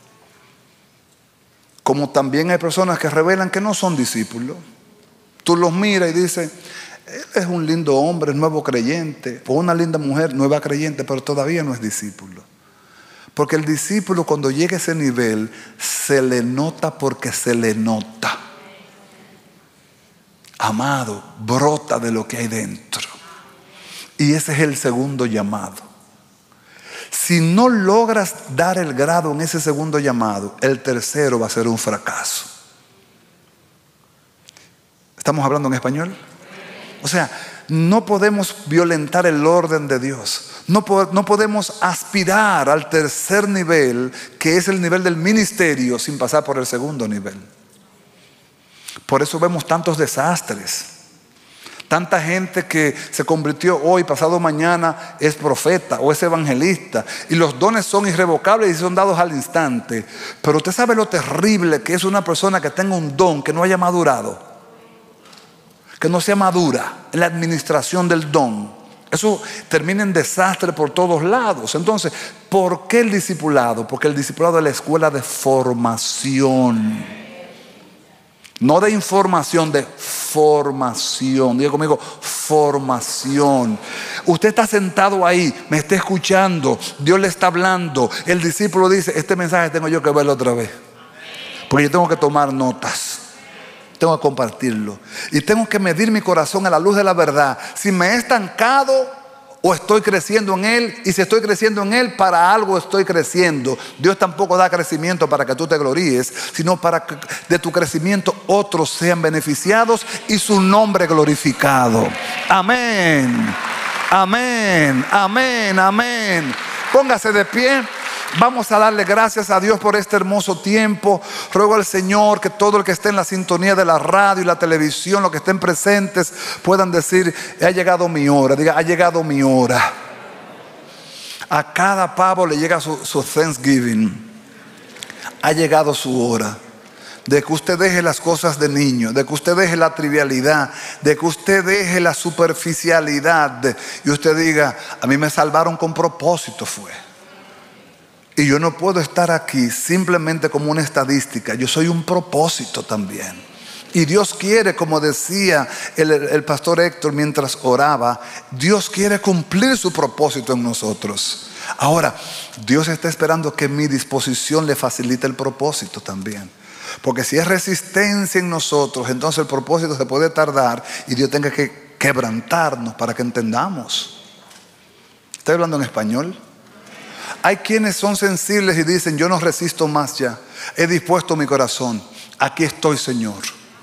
Como también hay personas que revelan que no son discípulos. Tú los miras y dices: él es un lindo hombre, nuevo creyente, o una linda mujer, nueva creyente, pero todavía no es discípulo. Porque el discípulo, cuando llega a ese nivel, se le nota porque se le nota. Amado, brota de lo que hay dentro. Y ese es el segundo llamado. Si no logras dar el grado en ese segundo llamado, el tercero va a ser un fracaso. ¿Estamos hablando en español? O sea, no podemos violentar el orden de Dios. No podemos aspirar al tercer nivel, que es el nivel del ministerio, sin pasar por el segundo nivel. Por eso vemos tantos desastres. Tanta gente que se convirtió hoy, pasado mañana, es profeta o es evangelista. Y los dones son irrevocables y son dados al instante. Pero usted sabe lo terrible que es una persona que tenga un don que no haya madurado. Que no sea madura en la administración del don. Eso termina en desastre por todos lados. Entonces, ¿por qué el discipulado? Porque el discipulado es la escuela de formación. No de información, de formación. Diga conmigo, formación. Usted está sentado ahí, me está escuchando, Dios le está hablando. El discípulo dice, este mensaje tengo yo que verlo otra vez, porque yo tengo que tomar notas, tengo que compartirlo, y tengo que medir mi corazón a la luz de la verdad. Si me he estancado o estoy creciendo en Él, y si estoy creciendo en Él, para algo estoy creciendo. Dios tampoco da crecimiento para que tú te gloríes, sino para que de tu crecimiento otros sean beneficiados y su nombre glorificado. Amén, amén, amén, amén. Póngase de pie. Vamos a darle gracias a Dios por este hermoso tiempo. Ruego al Señor que todo el que esté en la sintonía de la radio y la televisión, los que estén presentes, puedan decir, ha llegado mi hora. Diga, ha llegado mi hora. A cada pavo le llega su Thanksgiving. Ha llegado su hora. De que usted deje las cosas de niño, de que usted deje la trivialidad, de que usted deje la superficialidad, y usted diga, a mí me salvaron con propósito fue. Y yo no puedo estar aquí simplemente como una estadística. Yo soy un propósito también. Y Dios quiere, como decía el pastor Héctor mientras oraba, Dios quiere cumplir su propósito en nosotros. Ahora, Dios está esperando que mi disposición le facilite el propósito también. Porque si es resistencia en nosotros, entonces el propósito se puede tardar y Dios tenga que quebrantarnos para que entendamos. ¿Estoy hablando en español? Hay quienes son sensibles y dicen, yo no resisto más ya, he dispuesto mi corazón, aquí estoy, Señor.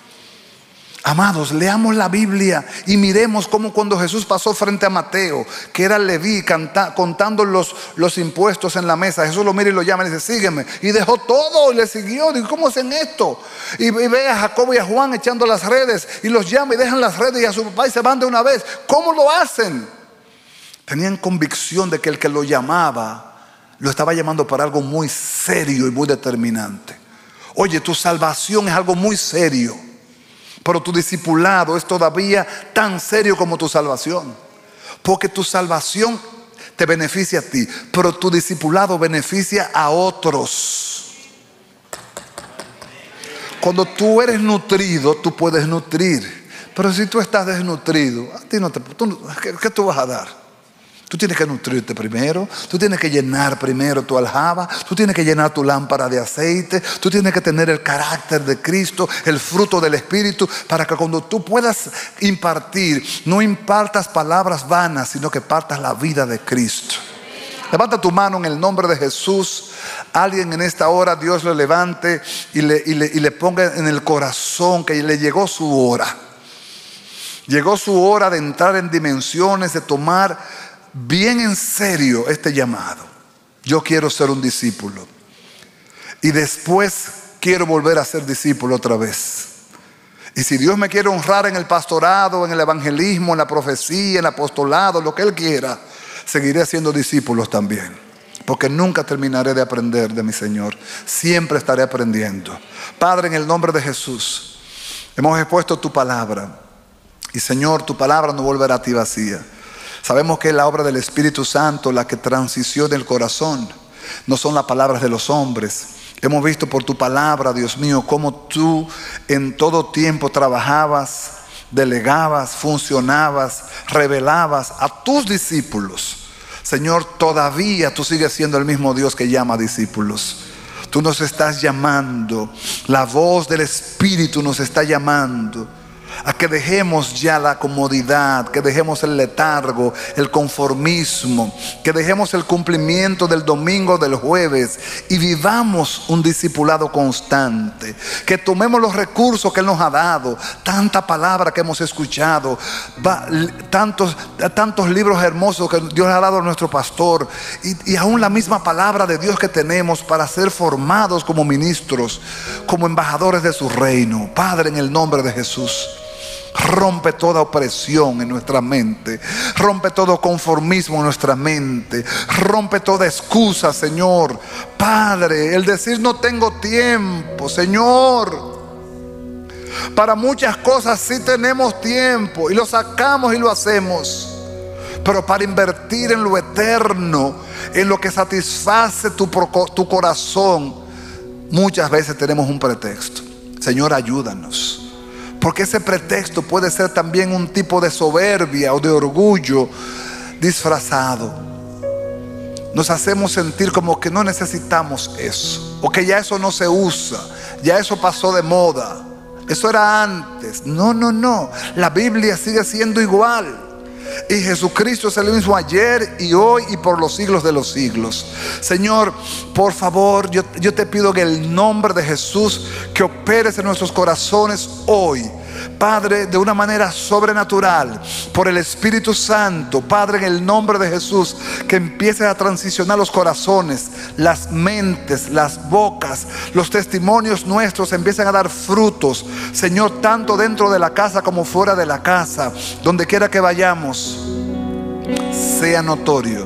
Amados, leamos la Biblia y miremos cómo cuando Jesús pasó frente a Mateo, que era Leví, contando los impuestos en la mesa, Jesús lo mira y lo llama y dice, sígueme, y dejó todo y le siguió. Digo, ¿cómo hacen esto? Y ve a Jacobo y a Juan echando las redes, y los llama y dejan las redes y a su papá y se van de una vez. ¿Cómo lo hacen? Tenían convicción de que el que lo llamaba lo estaba llamando para algo muy serio y muy determinante. Oye, tu salvación es algo muy serio, pero tu discipulado es todavía tan serio como tu salvación. Porque tu salvación te beneficia a ti, pero tu discipulado beneficia a otros. Cuando tú eres nutrido, tú puedes nutrir. Pero si tú estás desnutrido, a ti ¿qué tú vas a dar? Tú tienes que nutrirte primero, tú tienes que llenar primero tu aljaba, tú tienes que llenar tu lámpara de aceite, tú tienes que tener el carácter de Cristo, el fruto del Espíritu, para que cuando tú puedas impartir, no impartas palabras vanas, sino que partas la vida de Cristo. Levanta tu mano en el nombre de Jesús. Alguien en esta hora Dios le levante y le ponga en el corazón que le llegó su hora. Llegó su hora de entrar en dimensiones, de tomar bien en serio este llamado. Yo quiero ser un discípulo y después quiero volver a ser discípulo otra vez. Y si Dios me quiere honrar en el pastorado, en el evangelismo, en la profecía, en el apostolado, lo que Él quiera, seguiré siendo discípulos también, porque nunca terminaré de aprender de mi Señor. Siempre estaré aprendiendo. Padre, en el nombre de Jesús, hemos expuesto tu palabra, y Señor, tu palabra no volverá a ti vacía. Sabemos que es la obra del Espíritu Santo la que transiciona el corazón. No son las palabras de los hombres. Hemos visto por tu palabra, Dios mío, cómo tú en todo tiempo trabajabas, delegabas, funcionabas, revelabas a tus discípulos. Señor, todavía tú sigues siendo el mismo Dios que llama a discípulos. Tú nos estás llamando. La voz del Espíritu nos está llamando a que dejemos ya la comodidad, que dejemos el letargo, el conformismo, que dejemos el cumplimiento del domingo, del jueves, y vivamos un discipulado constante. Que tomemos los recursos que Él nos ha dado, tanta palabra que hemos escuchado, tantos libros hermosos que Dios ha dado a nuestro pastor, y aún la misma palabra de Dios que tenemos para ser formados como ministros, como embajadores de su reino. Padre, en el nombre de Jesús, rompe toda opresión en nuestra mente, rompe todo conformismo en nuestra mente, rompe toda excusa, Señor. Padre, el decir no tengo tiempo, Señor, para muchas cosas sí tenemos tiempo y lo sacamos y lo hacemos, pero para invertir en lo eterno, en lo que satisface tu corazón, muchas veces tenemos un pretexto. Señor, ayúdanos, porque ese pretexto puede ser también un tipo de soberbia o de orgullo disfrazado. Nos hacemos sentir como que no necesitamos eso, o que ya eso no se usa, ya eso pasó de moda, eso era antes. No, no, no, la Biblia sigue siendo igual, y Jesucristo es el mismo ayer y hoy y por los siglos de los siglos. Señor, por favor, yo te pido en el nombre de Jesús que operes en nuestros corazones hoy, Padre, de una manera sobrenatural, por el Espíritu Santo. Padre, en el nombre de Jesús, que empieces a transicionar los corazones, las mentes, las bocas, los testimonios nuestros empiezan a dar frutos, Señor, tanto dentro de la casa como fuera de la casa. Donde quiera que vayamos, sea notorio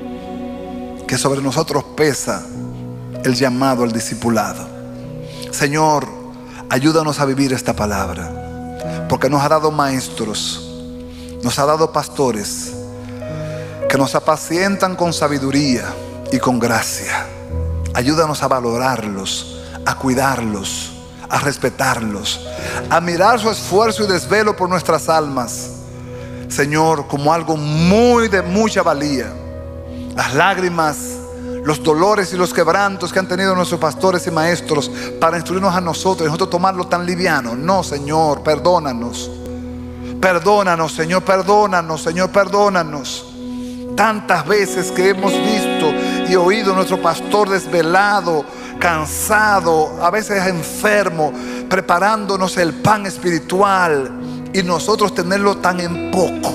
que sobre nosotros pesa el llamado al discipulado. Señor, ayúdanos a vivir esta palabra, porque nos ha dado maestros, nos ha dado pastores que nos apacientan con sabiduría y con gracia. Ayúdanos a valorarlos, a cuidarlos, a respetarlos, a mirar su esfuerzo y desvelo por nuestras almas, Señor, como algo de mucha valía. Las lágrimas, los dolores y los quebrantos que han tenido nuestros pastores y maestros para instruirnos a nosotros, y nosotros tomarlo tan liviano. No, Señor, perdónanos. Perdónanos, Señor, perdónanos, Señor, perdónanos. Tantas veces que hemos visto y oído a nuestro pastor desvelado, cansado, a veces enfermo, preparándonos el pan espiritual, y nosotros tenerlo tan en poco.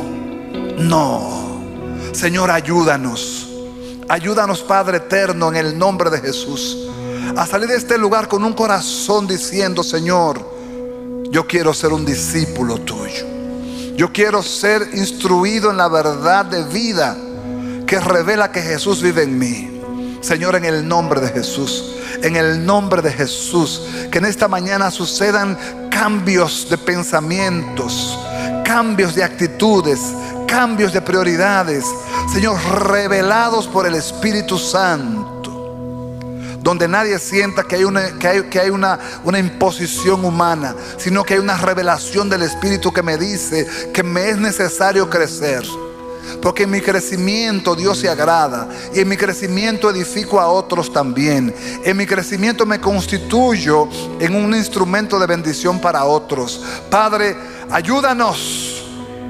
No, Señor, ayúdanos. Ayúdanos, Padre eterno, en el nombre de Jesús, a salir de este lugar con un corazón diciendo: Señor, yo quiero ser un discípulo tuyo. Yo quiero ser instruido en la verdad de vida que revela que Jesús vive en mí. Señor, en el nombre de Jesús, en el nombre de Jesús, que en esta mañana sucedan cambios de pensamientos, cambios de actitudes, cambios de prioridades, Señor, revelados por el Espíritu Santo, donde nadie sienta que hay una imposición humana, sino que hay una revelación del Espíritu que me dice que me es necesario crecer, porque en mi crecimiento Dios se agrada, y en mi crecimiento edifico a otros también. En mi crecimiento me constituyo en un instrumento de bendición para otros. Padre, ayúdanos,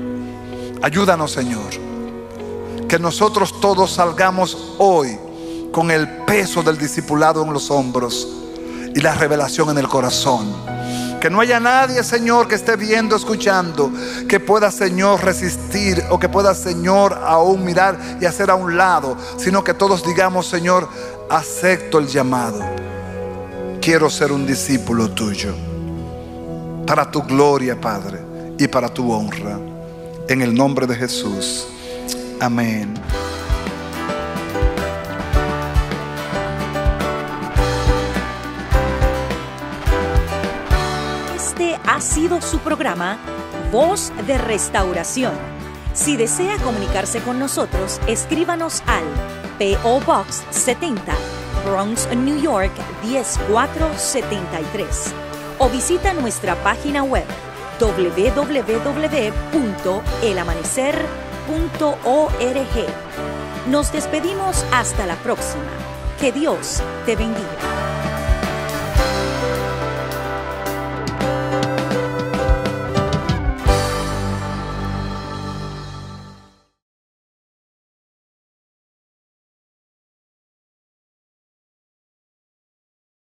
Señor, que nosotros todos salgamos hoy con el peso del discipulado en los hombros y la revelación en el corazón. Que no haya nadie, Señor, que esté viendo, escuchando, que pueda, Señor, resistir, o que pueda, Señor, aún mirar y hacer a un lado, sino que todos digamos: Señor, acepto el llamado. Quiero ser un discípulo tuyo, para tu gloria, Padre, y para tu honra. En el nombre de Jesús. Amén. Este ha sido su programa Voz de Restauración. Si desea comunicarse con nosotros, escríbanos al P.O. Box 70, Bronx, New York 10473, o visita nuestra página web www.elamanecer.org. Nos despedimos hasta la próxima. Que Dios te bendiga.